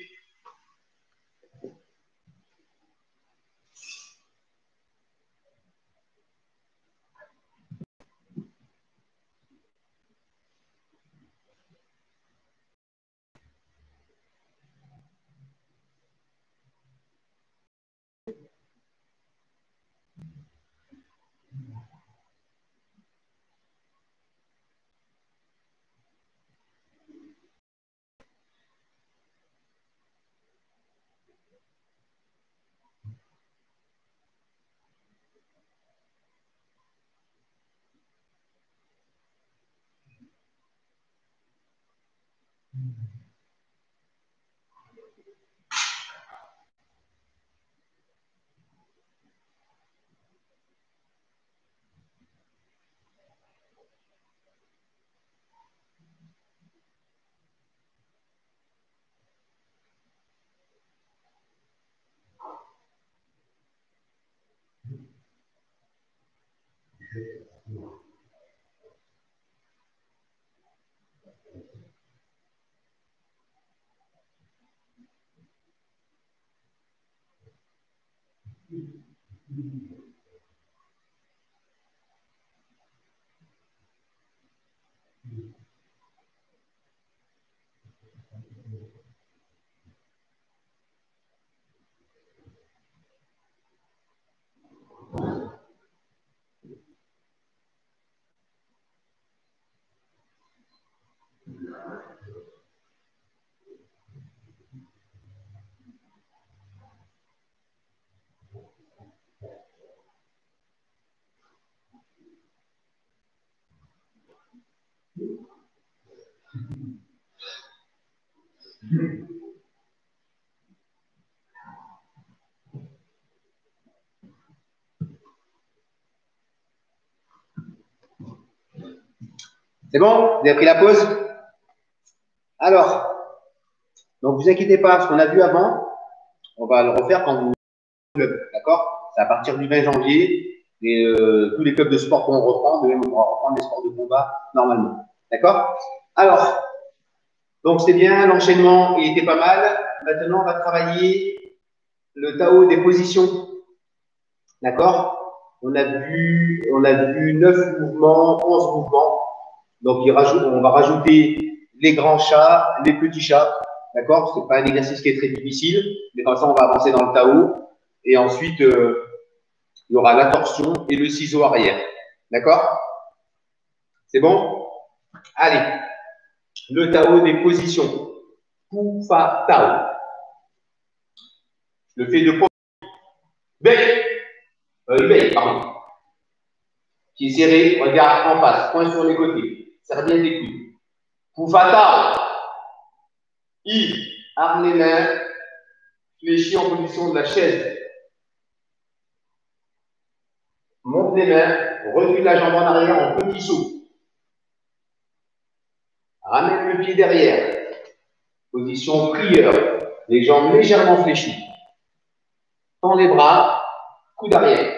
C'est bon? Vous avez pris la pause? Alors, donc vous inquiétez pas, ce qu'on a vu avant, on va le refaire quand vous club, d'accord? C'est à partir du 20 janvier et tous les clubs de sport pourront reprendre, on pourra reprendre les sports de combat normalement, d'accord? Alors, donc c'est bien, l'enchaînement il était pas mal. Maintenant, on va travailler le Tao des positions, d'accord? On a vu 9 mouvements, 11 mouvements. Donc, on va rajouter les grands chats, les petits chats. D'accord? C'est pas un exercice qui est très difficile, mais comme ça, on va avancer dans le Tao. Et ensuite, il y aura la torsion et le ciseau arrière. D'accord? C'est bon? Allez. Le Tao des positions. Pu, Fa, Tao. Je le fais de Veille, pardon. Qui est serré, regarde en face, point sur les côtés. Serre bien les coudes. Pu, Fa, Tao. I, arme les mains, fléchis en position de la chaise. Monte les mains, recule la jambe en arrière en petit saut. Ramène le pied derrière. Position prieur. Les jambes légèrement fléchies. Tends les bras, coude arrière.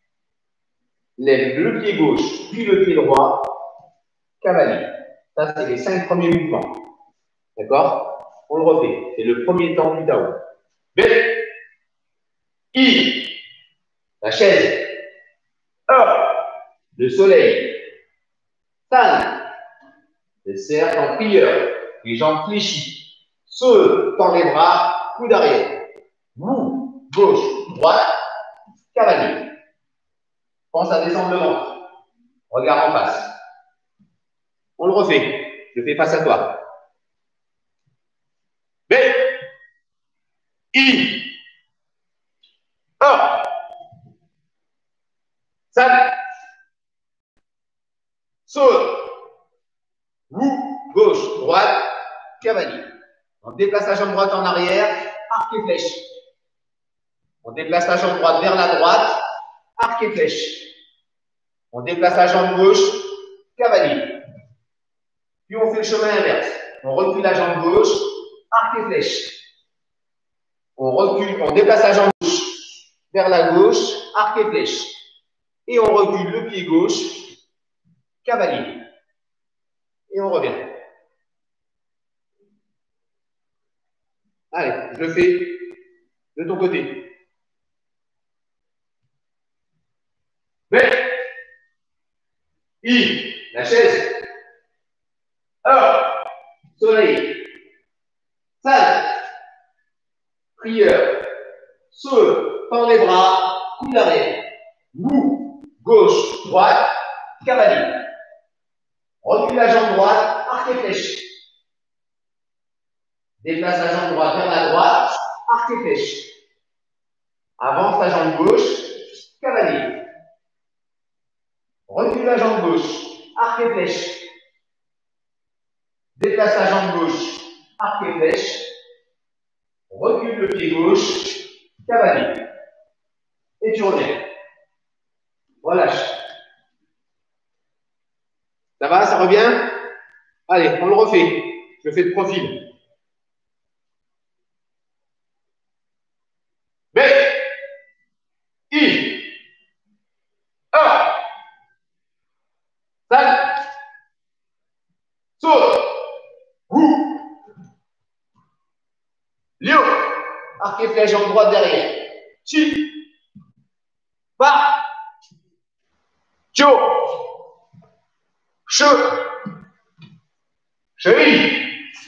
Lève le pied gauche, puis le pied droit. Cavalier. Ça, c'est les 5 premiers mouvements. D'accord? On le refait. C'est le premier temps du Tao. B. I. La chaise. E. Le soleil. San. Le cercle en prieur. Les jambes fléchies. Se. Tends les bras, coude arrière. Mou. Gauche, droite. Cavalier. Pense à descendre le ventre. Regarde en face. On le refait. Je fais face à toi. B. I. 1. San. Saute. Mou. Gauche, droite. Cavalier. On déplace la jambe droite en arrière. Arc et flèche. On déplace la jambe droite vers la droite. Arc et flèche. On déplace la jambe gauche. Cavalier. Puis on fait le chemin inverse. On recule la jambe gauche. Arc et flèche. On recule, on déplace la jambe gauche. vers la gauche, arc et flèche. Et on recule le pied gauche, cavalier. Et on revient. Allez, je le fais de ton côté. Bec, I, la chaise. Hop, soleil. Salle, prieur. Saute, tends les bras, coup d'arrière. Mou, gauche, droite, cavalier. Recule la jambe droite, arc et flèche. Déplace la jambe droite vers la droite, arc et flèche. Avance la jambe gauche, cavalier. Recule la jambe gauche, arc et flèche. Déplace la jambe gauche, arc et flèche. Recule le pied gauche, cavalier. Et tu reviens. Relâche. Ça va, ça revient? Allez, on le refait. Je le fais de profil. Bec, I, A, salle, saute, roue, lion, arc et flèche, jambe droite derrière. Chi, pa, tio, che, cheville.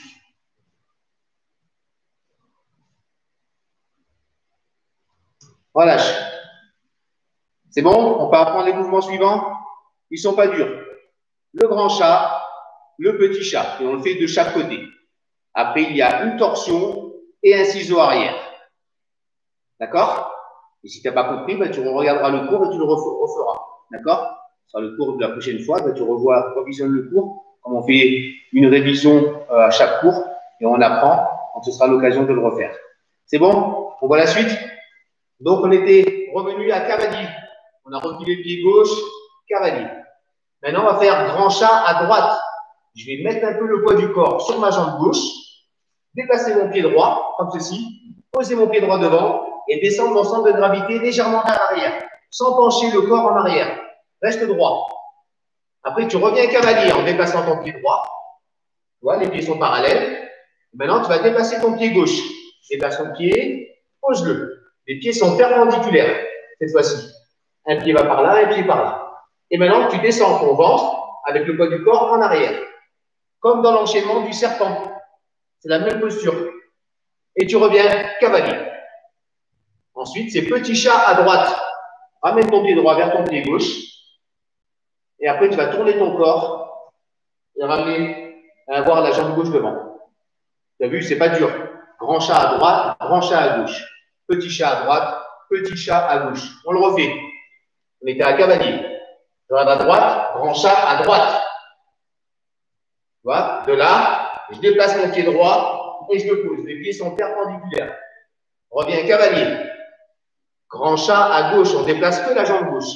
Relâche. C'est bon? On peut apprendre les mouvements suivants? Ils ne sont pas durs. Le grand chat, le petit chat. Et on le fait de chaque côté. Après, il y a une torsion et un ciseau arrière. D'accord? Et si tu n'as pas compris, bah, tu regarderas le cours et tu le referas. D'accord? Sur le cours de la prochaine fois, bah, tu revisionnes le cours, comme on fait une révision à chaque cours et on apprend, quand ce sera l'occasion de le refaire. C'est bon? On voit la suite? Donc, on était revenu à cavalier. On a reculé le pied gauche, cavalier. Maintenant, on va faire grand chat à droite. Je vais mettre un peu le poids du corps sur ma jambe gauche, déplacer mon pied droit, comme ceci, poser mon pied droit devant et descendre mon centre de gravité légèrement vers l'arrière, sans pencher le corps en arrière. Reste droit. Après, tu reviens cavalier en déplaçant ton pied droit. Tu vois, les pieds sont parallèles. Maintenant, tu vas déplacer ton pied gauche. Déplace ton pied, pose-le. Les pieds sont perpendiculaires cette fois-ci. Un pied va par là, un pied par là. Et maintenant, tu descends ton ventre avec le poids du corps en arrière. Comme dans l'enchaînement du serpent. C'est la même posture. Et tu reviens cavalier. Ensuite, c'est petit chat à droite. Ramène ton pied droit vers ton pied gauche. Et après, tu vas tourner ton corps et ramener, avoir la jambe gauche devant. Tu as vu, c'est pas dur. Grand chat à droite, grand chat à gauche. Petit chat à droite, petit chat à gauche. On le refait. On était à cavalier. Je regarde à droite, grand chat à droite. Tu vois, de là, je déplace mon pied droit et je le pose. Les pieds sont perpendiculaires. Reviens cavalier. Grand chat à gauche, on déplace que la jambe gauche.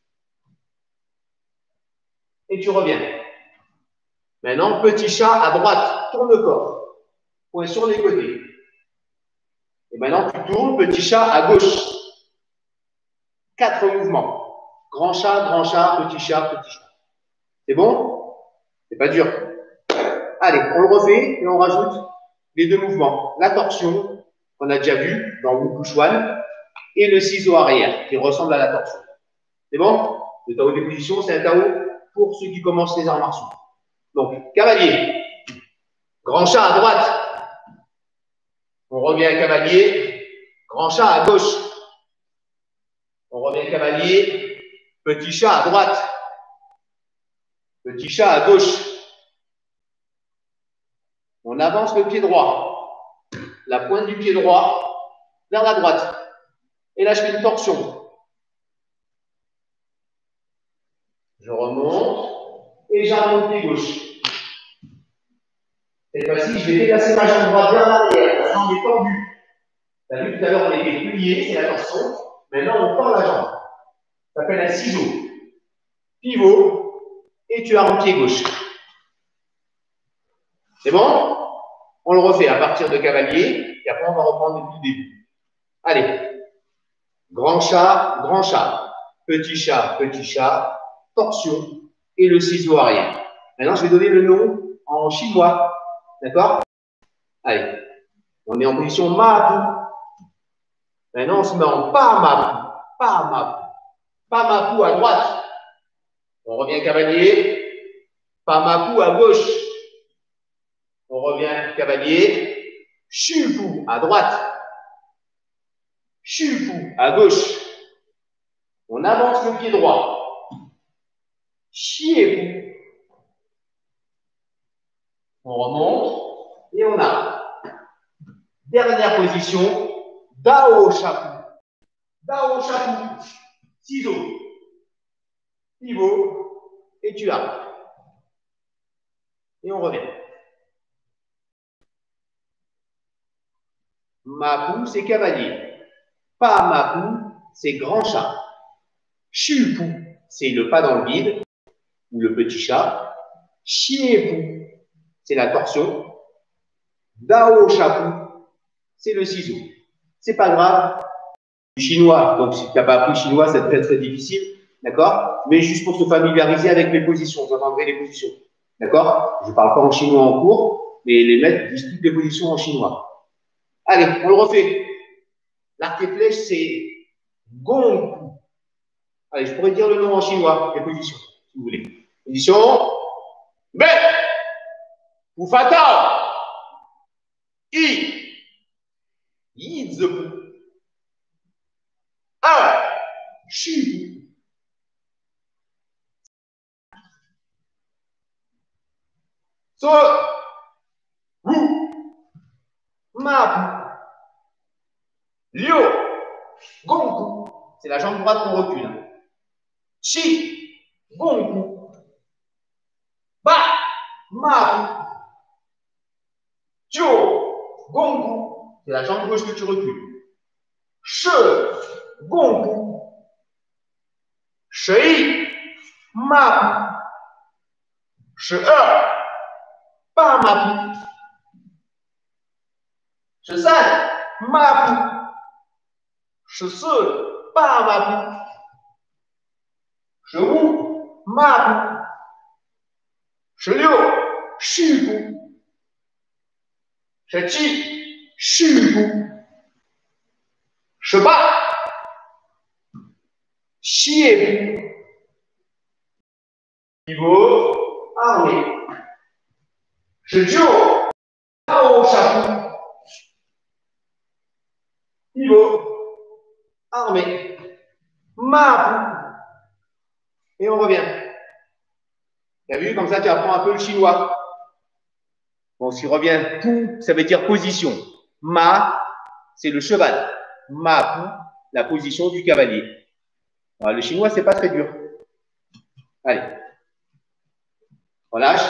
Et tu reviens. Maintenant, petit chat à droite, tourne le corps. Point sur les côtés. Et maintenant, tu tournes, petit chat à gauche. 4 mouvements. Grand chat, petit chat, petit chat. C'est bon? C'est pas dur. Allez, on le refait et on rajoute les 2 mouvements. La torsion, qu'on a déjà vu dans Wu Shuan, et le ciseau arrière, qui ressemble à la torsion. C'est bon? Le Tao des positions, c'est un Tao pour ceux qui commencent les arts martiaux. Donc, cavalier. Grand chat à droite. On revient à cavalier. Grand chat à gauche. On revient cavalier. Petit chat à droite. Petit chat à gauche. On avance le pied droit. La pointe du pied droit vers la droite. Et là, je fais une torsion. Je remonte et j'arrive au pied gauche. Cette fois-ci, je vais déplacer ma jambe droite vers l'arrière. La jambe est tendue. Tu as vu tout à l'heure, on était plié, c'est la torsion. Maintenant, on tend la jambe. Ça s'appelle un ciseau. Pivot. Et tu as un pied gauche. C'est bon? On le refait à partir de cavalier. Et après, on va reprendre depuis le début. Allez. grand chat, petit chat, torsion et le ciseau arrière. Maintenant, je vais donner le nom en chinois. D'accord? Allez, on est en position ma. Maintenant, on se met en pas ma à droite. On revient cavalier, pas ma à gauche. On revient cavalier, chu à droite, chu à gauche. On avance le pied droit. Chiez-vous. On remonte et on a. Dernière position, Dao chapeau. Dao chapeau. Ciseaux. Pivot. Et tu as. Et on revient. Mapou, c'est cavalier. Pas Mapou, c'est grand chat. Chupou, c'est le pas dans le vide ou le petit chat. Chiepou, c'est la torsion. Dao chapou, c'est le ciseau. C'est pas grave. Chinois, donc si tu n'as pas appris chinois, ça peut être très difficile, d'accord? Mais juste pour se familiariser avec les positions, vous entendrez les positions, d'accord? Je ne parle pas en chinois en cours, mais les maîtres disent toutes les positions en chinois. Allez, on le refait. L'arc et flèche, c'est gong. Allez, je pourrais dire le nom en chinois, les positions, si vous voulez. Position, B, ou fatal, I, Yizu, 1, Shu, So, Wu, Ma, Liu, Gong, c'est la jambe droite qu'on recule. Chi, Gong, Ba, Ma, Jiu, Gong, c'est la jambe gauche que tu recules. She, Gong, Shui, Ma, She, Ba, Ma, She, San, Ma, She, Si, Ba, Ma, She, Wu, Ma, She, Liu, Shu, She, Qi, Shu, She, Ba, Xie, Pivot, armé. She, Jiu, Dao chapeau. Pivot, armé. Ma, et on revient. Tu as vu, comme ça, tu apprends un peu le chinois. Bon, s'il revient, pou, ça veut dire position. Ma, c'est le cheval. Ma, pou, la position du cavalier. Alors, le chinois, c'est pas très dur. Allez. Relâche.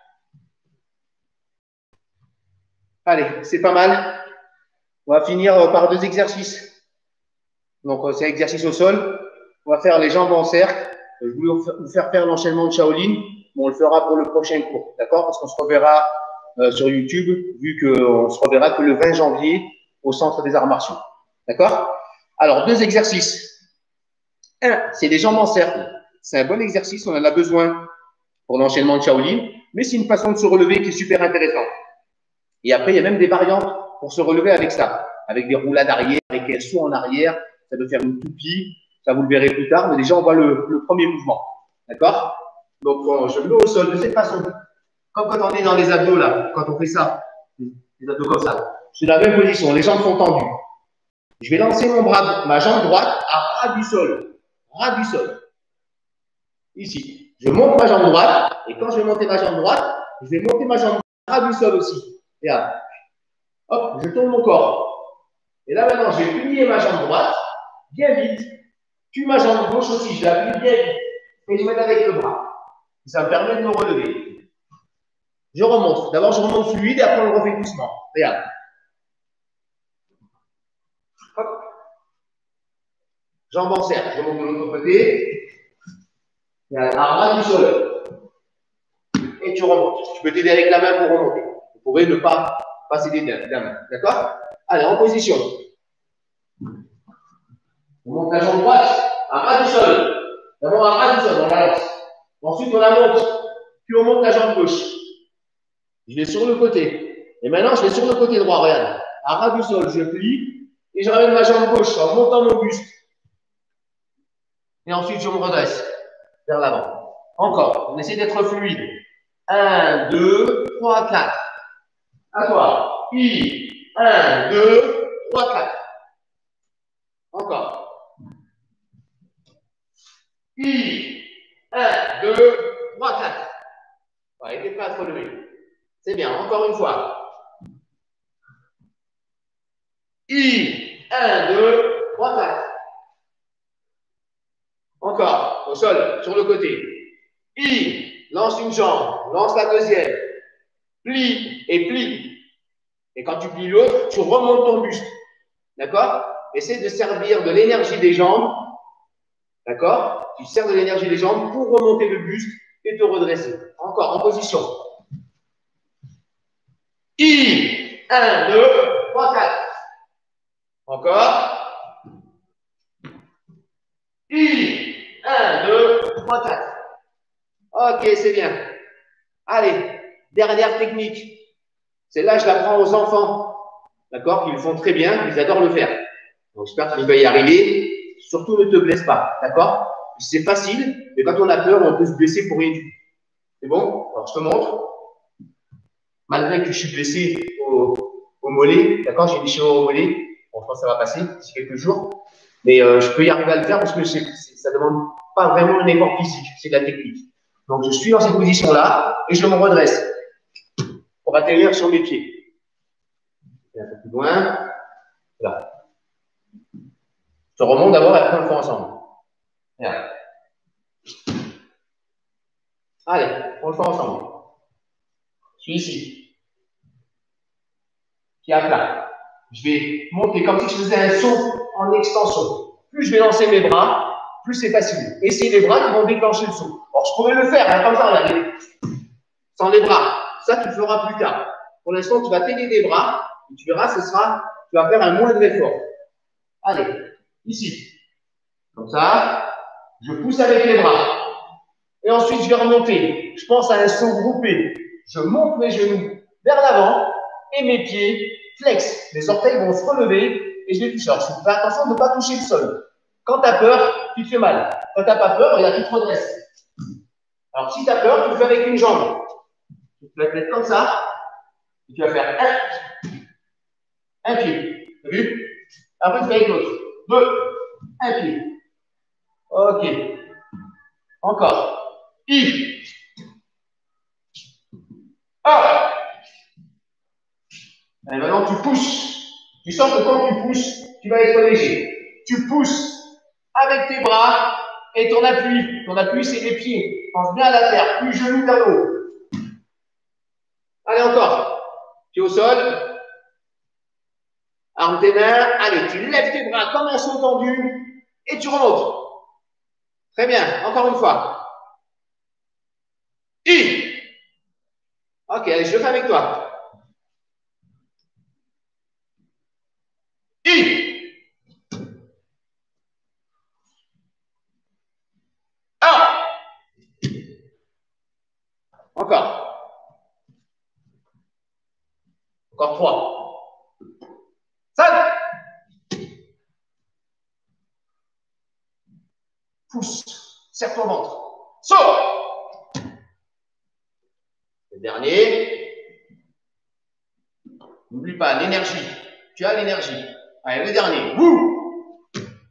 Allez, c'est pas mal. On va finir par 2 exercices. Donc, c'est exercice au sol. On va faire les jambes en cercle. Je voulais vous faire l'enchaînement de Shaolin. Mais on le fera pour le prochain cours. D'accord? Parce qu'on se reverra sur YouTube, vu qu'on se reverra que le 20 janvier au Centre des Arts Martiaux. D'accord? Alors, 2 exercices. 1, c'est les jambes en cercle. C'est un bon exercice, on en a besoin pour l'enchaînement de Shaolin, mais c'est une façon de se relever qui est super intéressante. Et après, il y a même des variantes pour se relever avec ça, avec des roulades arrière, avec un saut en arrière, ça peut faire une toupie, ça vous le verrez plus tard, mais déjà, on voit le premier mouvement. D'accord? Donc, je me mets au sol de cette façon. Comme quand on est dans les abdos, là, quand on fait ça, les abdos comme ça. C'est la même position, les jambes sont tendues. Je vais lancer mon bras, ma jambe droite à ras du sol. Ras du sol. Ici. Je monte ma jambe droite, et quand je vais monter ma jambe droite, je vais monter ma jambe droite à ras du sol aussi. Regarde. Hop, je tourne mon corps. Et là, maintenant, je vais plier ma jambe droite, bien vite. Puis ma jambe gauche aussi, je la plie bien vite. Et je mets avec le bras. Ça me permet de me relever. Je remonte. D'abord, je remonte fluide et après, on le refait doucement. Regarde. Hop. Jambes en cercle. Je monte de l'autre côté. À ras du sol. Et tu remontes. Tu peux t'aider avec la main pour remonter. Vous pourrez ne pas passer des mains. D'accord? Allez, en position. On monte la jambe droite à ras du sol. D'abord à ras du sol, on la lance. Ensuite, on la monte. Puis on monte la jambe gauche. Je vais sur le côté. Et maintenant, je vais sur le côté droit, regarde. À ras du sol, je plie et je ramène ma jambe gauche en montant mon buste. Et ensuite, je me redresse vers l'avant. Encore, on essaie d'être fluide. 1, 2, 3, 4. À toi. 1, 2, 3, 4. Encore. 1, 2, 3, 4. Arrêtez pas à te relever. C'est bien, encore une fois. 1, 2, 3, 4. Encore, au sol, sur le côté. Lance une jambe, lance la deuxième. Plie et plie. Et quand tu plies l'autre, tu remontes ton buste. D'accord? Essaie de servir de l'énergie des jambes. D'accord? Tu sers de l'énergie des jambes pour remonter le buste et te redresser. Encore, en position. 1, 2, 3, 4. Encore. 1, 2, 3, 4. Ok, c'est bien. Allez, dernière technique. Celle-là, je l'apprends aux enfants. D'accord? Qui le font très bien, ils adorent le faire. Donc, j'espère que tu vas y arriver. Surtout, ne te blesse pas. D'accord? C'est facile, mais quand on a peur, on peut se blesser pour rien du tout. C'est bon? Alors, je te montre. Malgré que je suis blessé au mollet, d'accord? J'ai des cheveux au mollet. Bon, je pense que ça va passer d'ici quelques jours. Mais je peux y arriver à le faire parce que ça ne demande pas vraiment un effort physique. C'est de la technique. Donc, je suis dans cette position-là et je me redresse pour atterrir sur mes pieds. Et un peu plus loin. Là. Je remonte d'abord et après on le fait ensemble. Regarde. Allez, on le fait ensemble. Je suis ici. Pied à plat. Je vais monter comme si je faisais un saut en extension. Plus je vais lancer mes bras, plus c'est facile. Et c'est les bras qui vont déclencher le saut. Alors, je pourrais le faire, hein, comme ça, regardez. Sans les bras. Ça, tu le feras plus tard. Pour l'instant, tu vas t'aider des bras. Et tu verras, tu vas faire un moindre effort. Allez, ici. Comme ça. Je pousse avec les bras. Et ensuite, je vais remonter. Je pense à un saut groupé. Je monte mes genoux vers l'avant et mes pieds flex. Les orteils vont se relever et je vais toucher. Alors, fais attention de ne pas toucher le sol. Quand tu as peur, tu te fais mal. Quand tu n'as pas peur, tu te redresses. Alors, si tu as peur, tu le fais avec une jambe. Tu vas te mettre comme ça. Et tu vas faire un pied. Tu as vu? Après, tu fais avec l'autre. 2, un pied. Ok. Encore. I. 1. Et maintenant, tu pousses. Tu sens que quand tu pousses, tu vas être léger. Tu pousses avec tes bras et ton appui. Ton appui, c'est les pieds. Pense bien à la terre. Puis genou vers le haut. Allez, encore. Pied au sol. Arme tes mains. Allez, tu lèves tes bras comme un saut tendu et tu remontes. Très bien. Encore une fois. I. Ok, allez, je le fais avec toi. I. 1. Encore. Encore 3. 5. Pousse. Serre ton ventre. Saute. Le dernier. N'oublie pas l'énergie. Tu as l'énergie. Allez, le dernier. Wouh.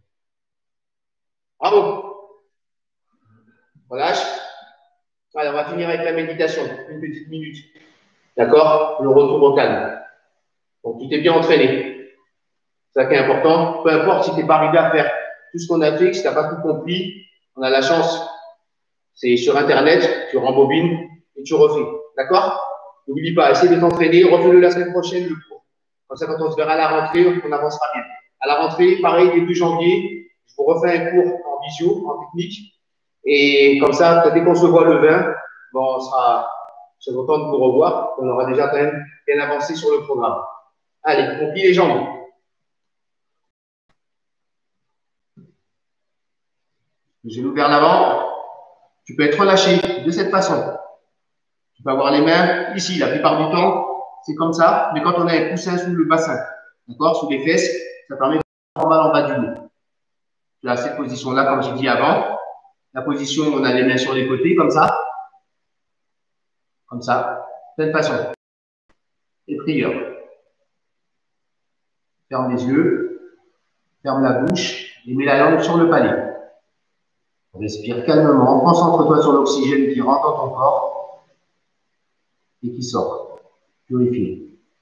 Bravo. Relâche. Allez, on va finir avec la méditation. Une petite minute. D'accord? Le retour au calme. Donc, tu t'es bien entraîné. C'est ça qui est important. Peu importe si tu n'es pas arrivé à faire tout ce qu'on a fait, si tu n'as pas tout compris, on a la chance. C'est sur Internet, tu rembobines et tu refais. D'accord? N'oublie pas, essaie de t'entraîner, refais-le la semaine prochaine, le cours. Comme ça, quand on se verra à la rentrée, on avancera bien. À la rentrée, pareil, début janvier, je vous refais un cours en visio, en technique. Et comme ça, dès qu'on se voit le 20, bon, on sera content de vous revoir. On aura déjà quand même bien avancé sur le programme. Allez, on plie les jambes. genou vers l'avant. Tu peux être relâché de cette façon. Tu peux avoir les mains ici. La plupart du temps, c'est comme ça. Mais quand on a un coussin sous le bassin, d'accord, sous les fesses, ça permet de faire mal en bas du dos. Tu as cette position-là, comme j'ai dit avant. La position, on a les mains sur les côtés, comme ça. Comme ça. De cette façon. Et prière. Ferme les yeux. Ferme la bouche. Et mets la langue sur le palais. Respire calmement. Concentre-toi sur l'oxygène qui rentre dans ton corps et qui sort. Purifié.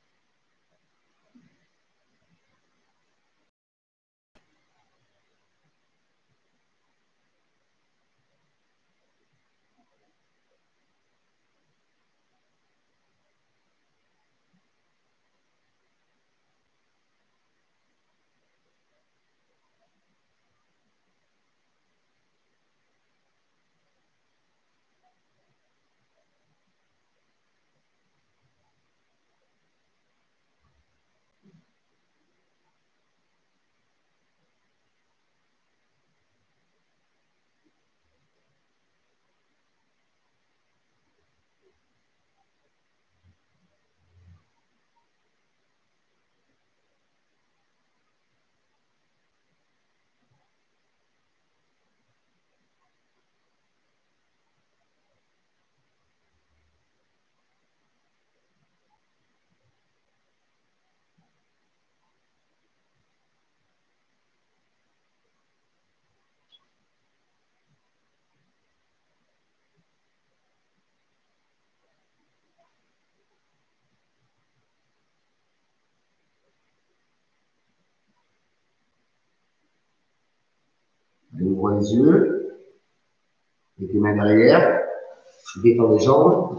Ouvre les yeux, avec les mains derrière, détends les jambes.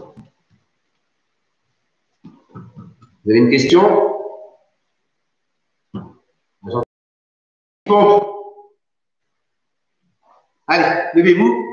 Vous avez une question? Bon. Allez, levez-vous.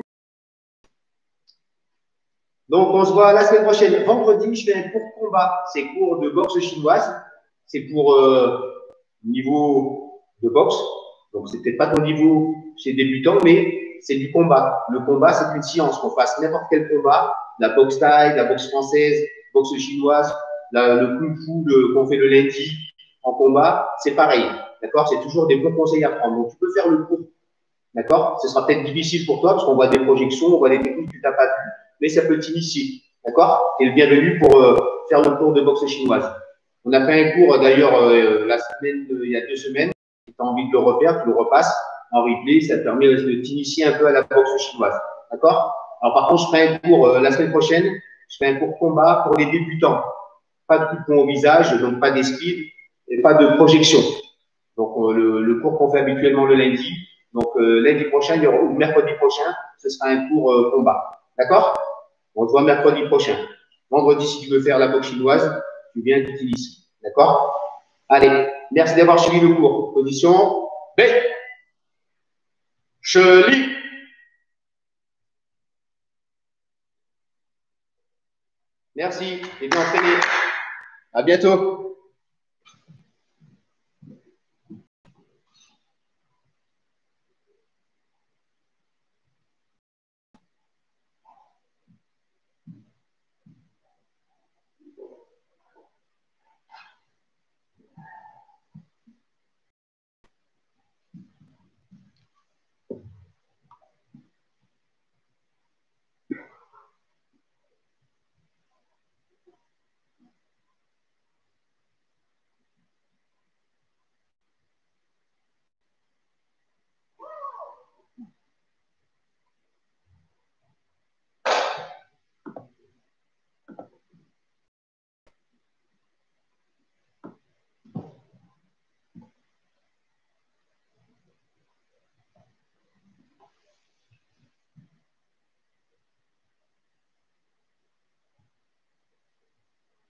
Donc, on se voit la semaine prochaine. Vendredi, je fais un cours combat. C'est cours de boxe chinoise. C'est pour niveau de boxe. Donc, c'est peut-être pas ton niveau chez débutant, mais c'est du combat. Le combat, c'est une science. Qu'on fasse n'importe quel combat, la boxe thaï, la boxe française, boxe chinoise, le kung fu qu'on fait le lundi en combat, c'est pareil. D'accord? C'est toujours des bons conseils à prendre. Donc, tu peux faire le cours. D'accord? Ce sera peut-être difficile pour toi parce qu'on voit des projections, on voit des techniques que tu n'as pas vues, mais ça peut t'initier. D'accord? Tu es le bienvenu pour faire le cours de boxe chinoise. On a fait un cours d'ailleurs la semaine, il y a 2 semaines. Si tu as envie de le refaire, tu le repasses en replay. Ça te permet de t'initier un peu à la boxe chinoise. D'accord? Alors par contre, je ferai un cours la semaine prochaine. Je ferai un cours combat pour les débutants. Pas de coup de poing au visage, donc pas d'esquive et pas de projection. Donc le cours qu'on fait habituellement le lundi. Donc lundi prochain, ou mercredi prochain, ce sera un cours combat. D'accord? On se voit mercredi prochain. Vendredi, si tu veux faire la boxe chinoise, tu viens, tu t'utilises. D'accord? Allez, merci d'avoir suivi le cours. Position B. Je lis. Merci. Et bien entraîné. À bientôt.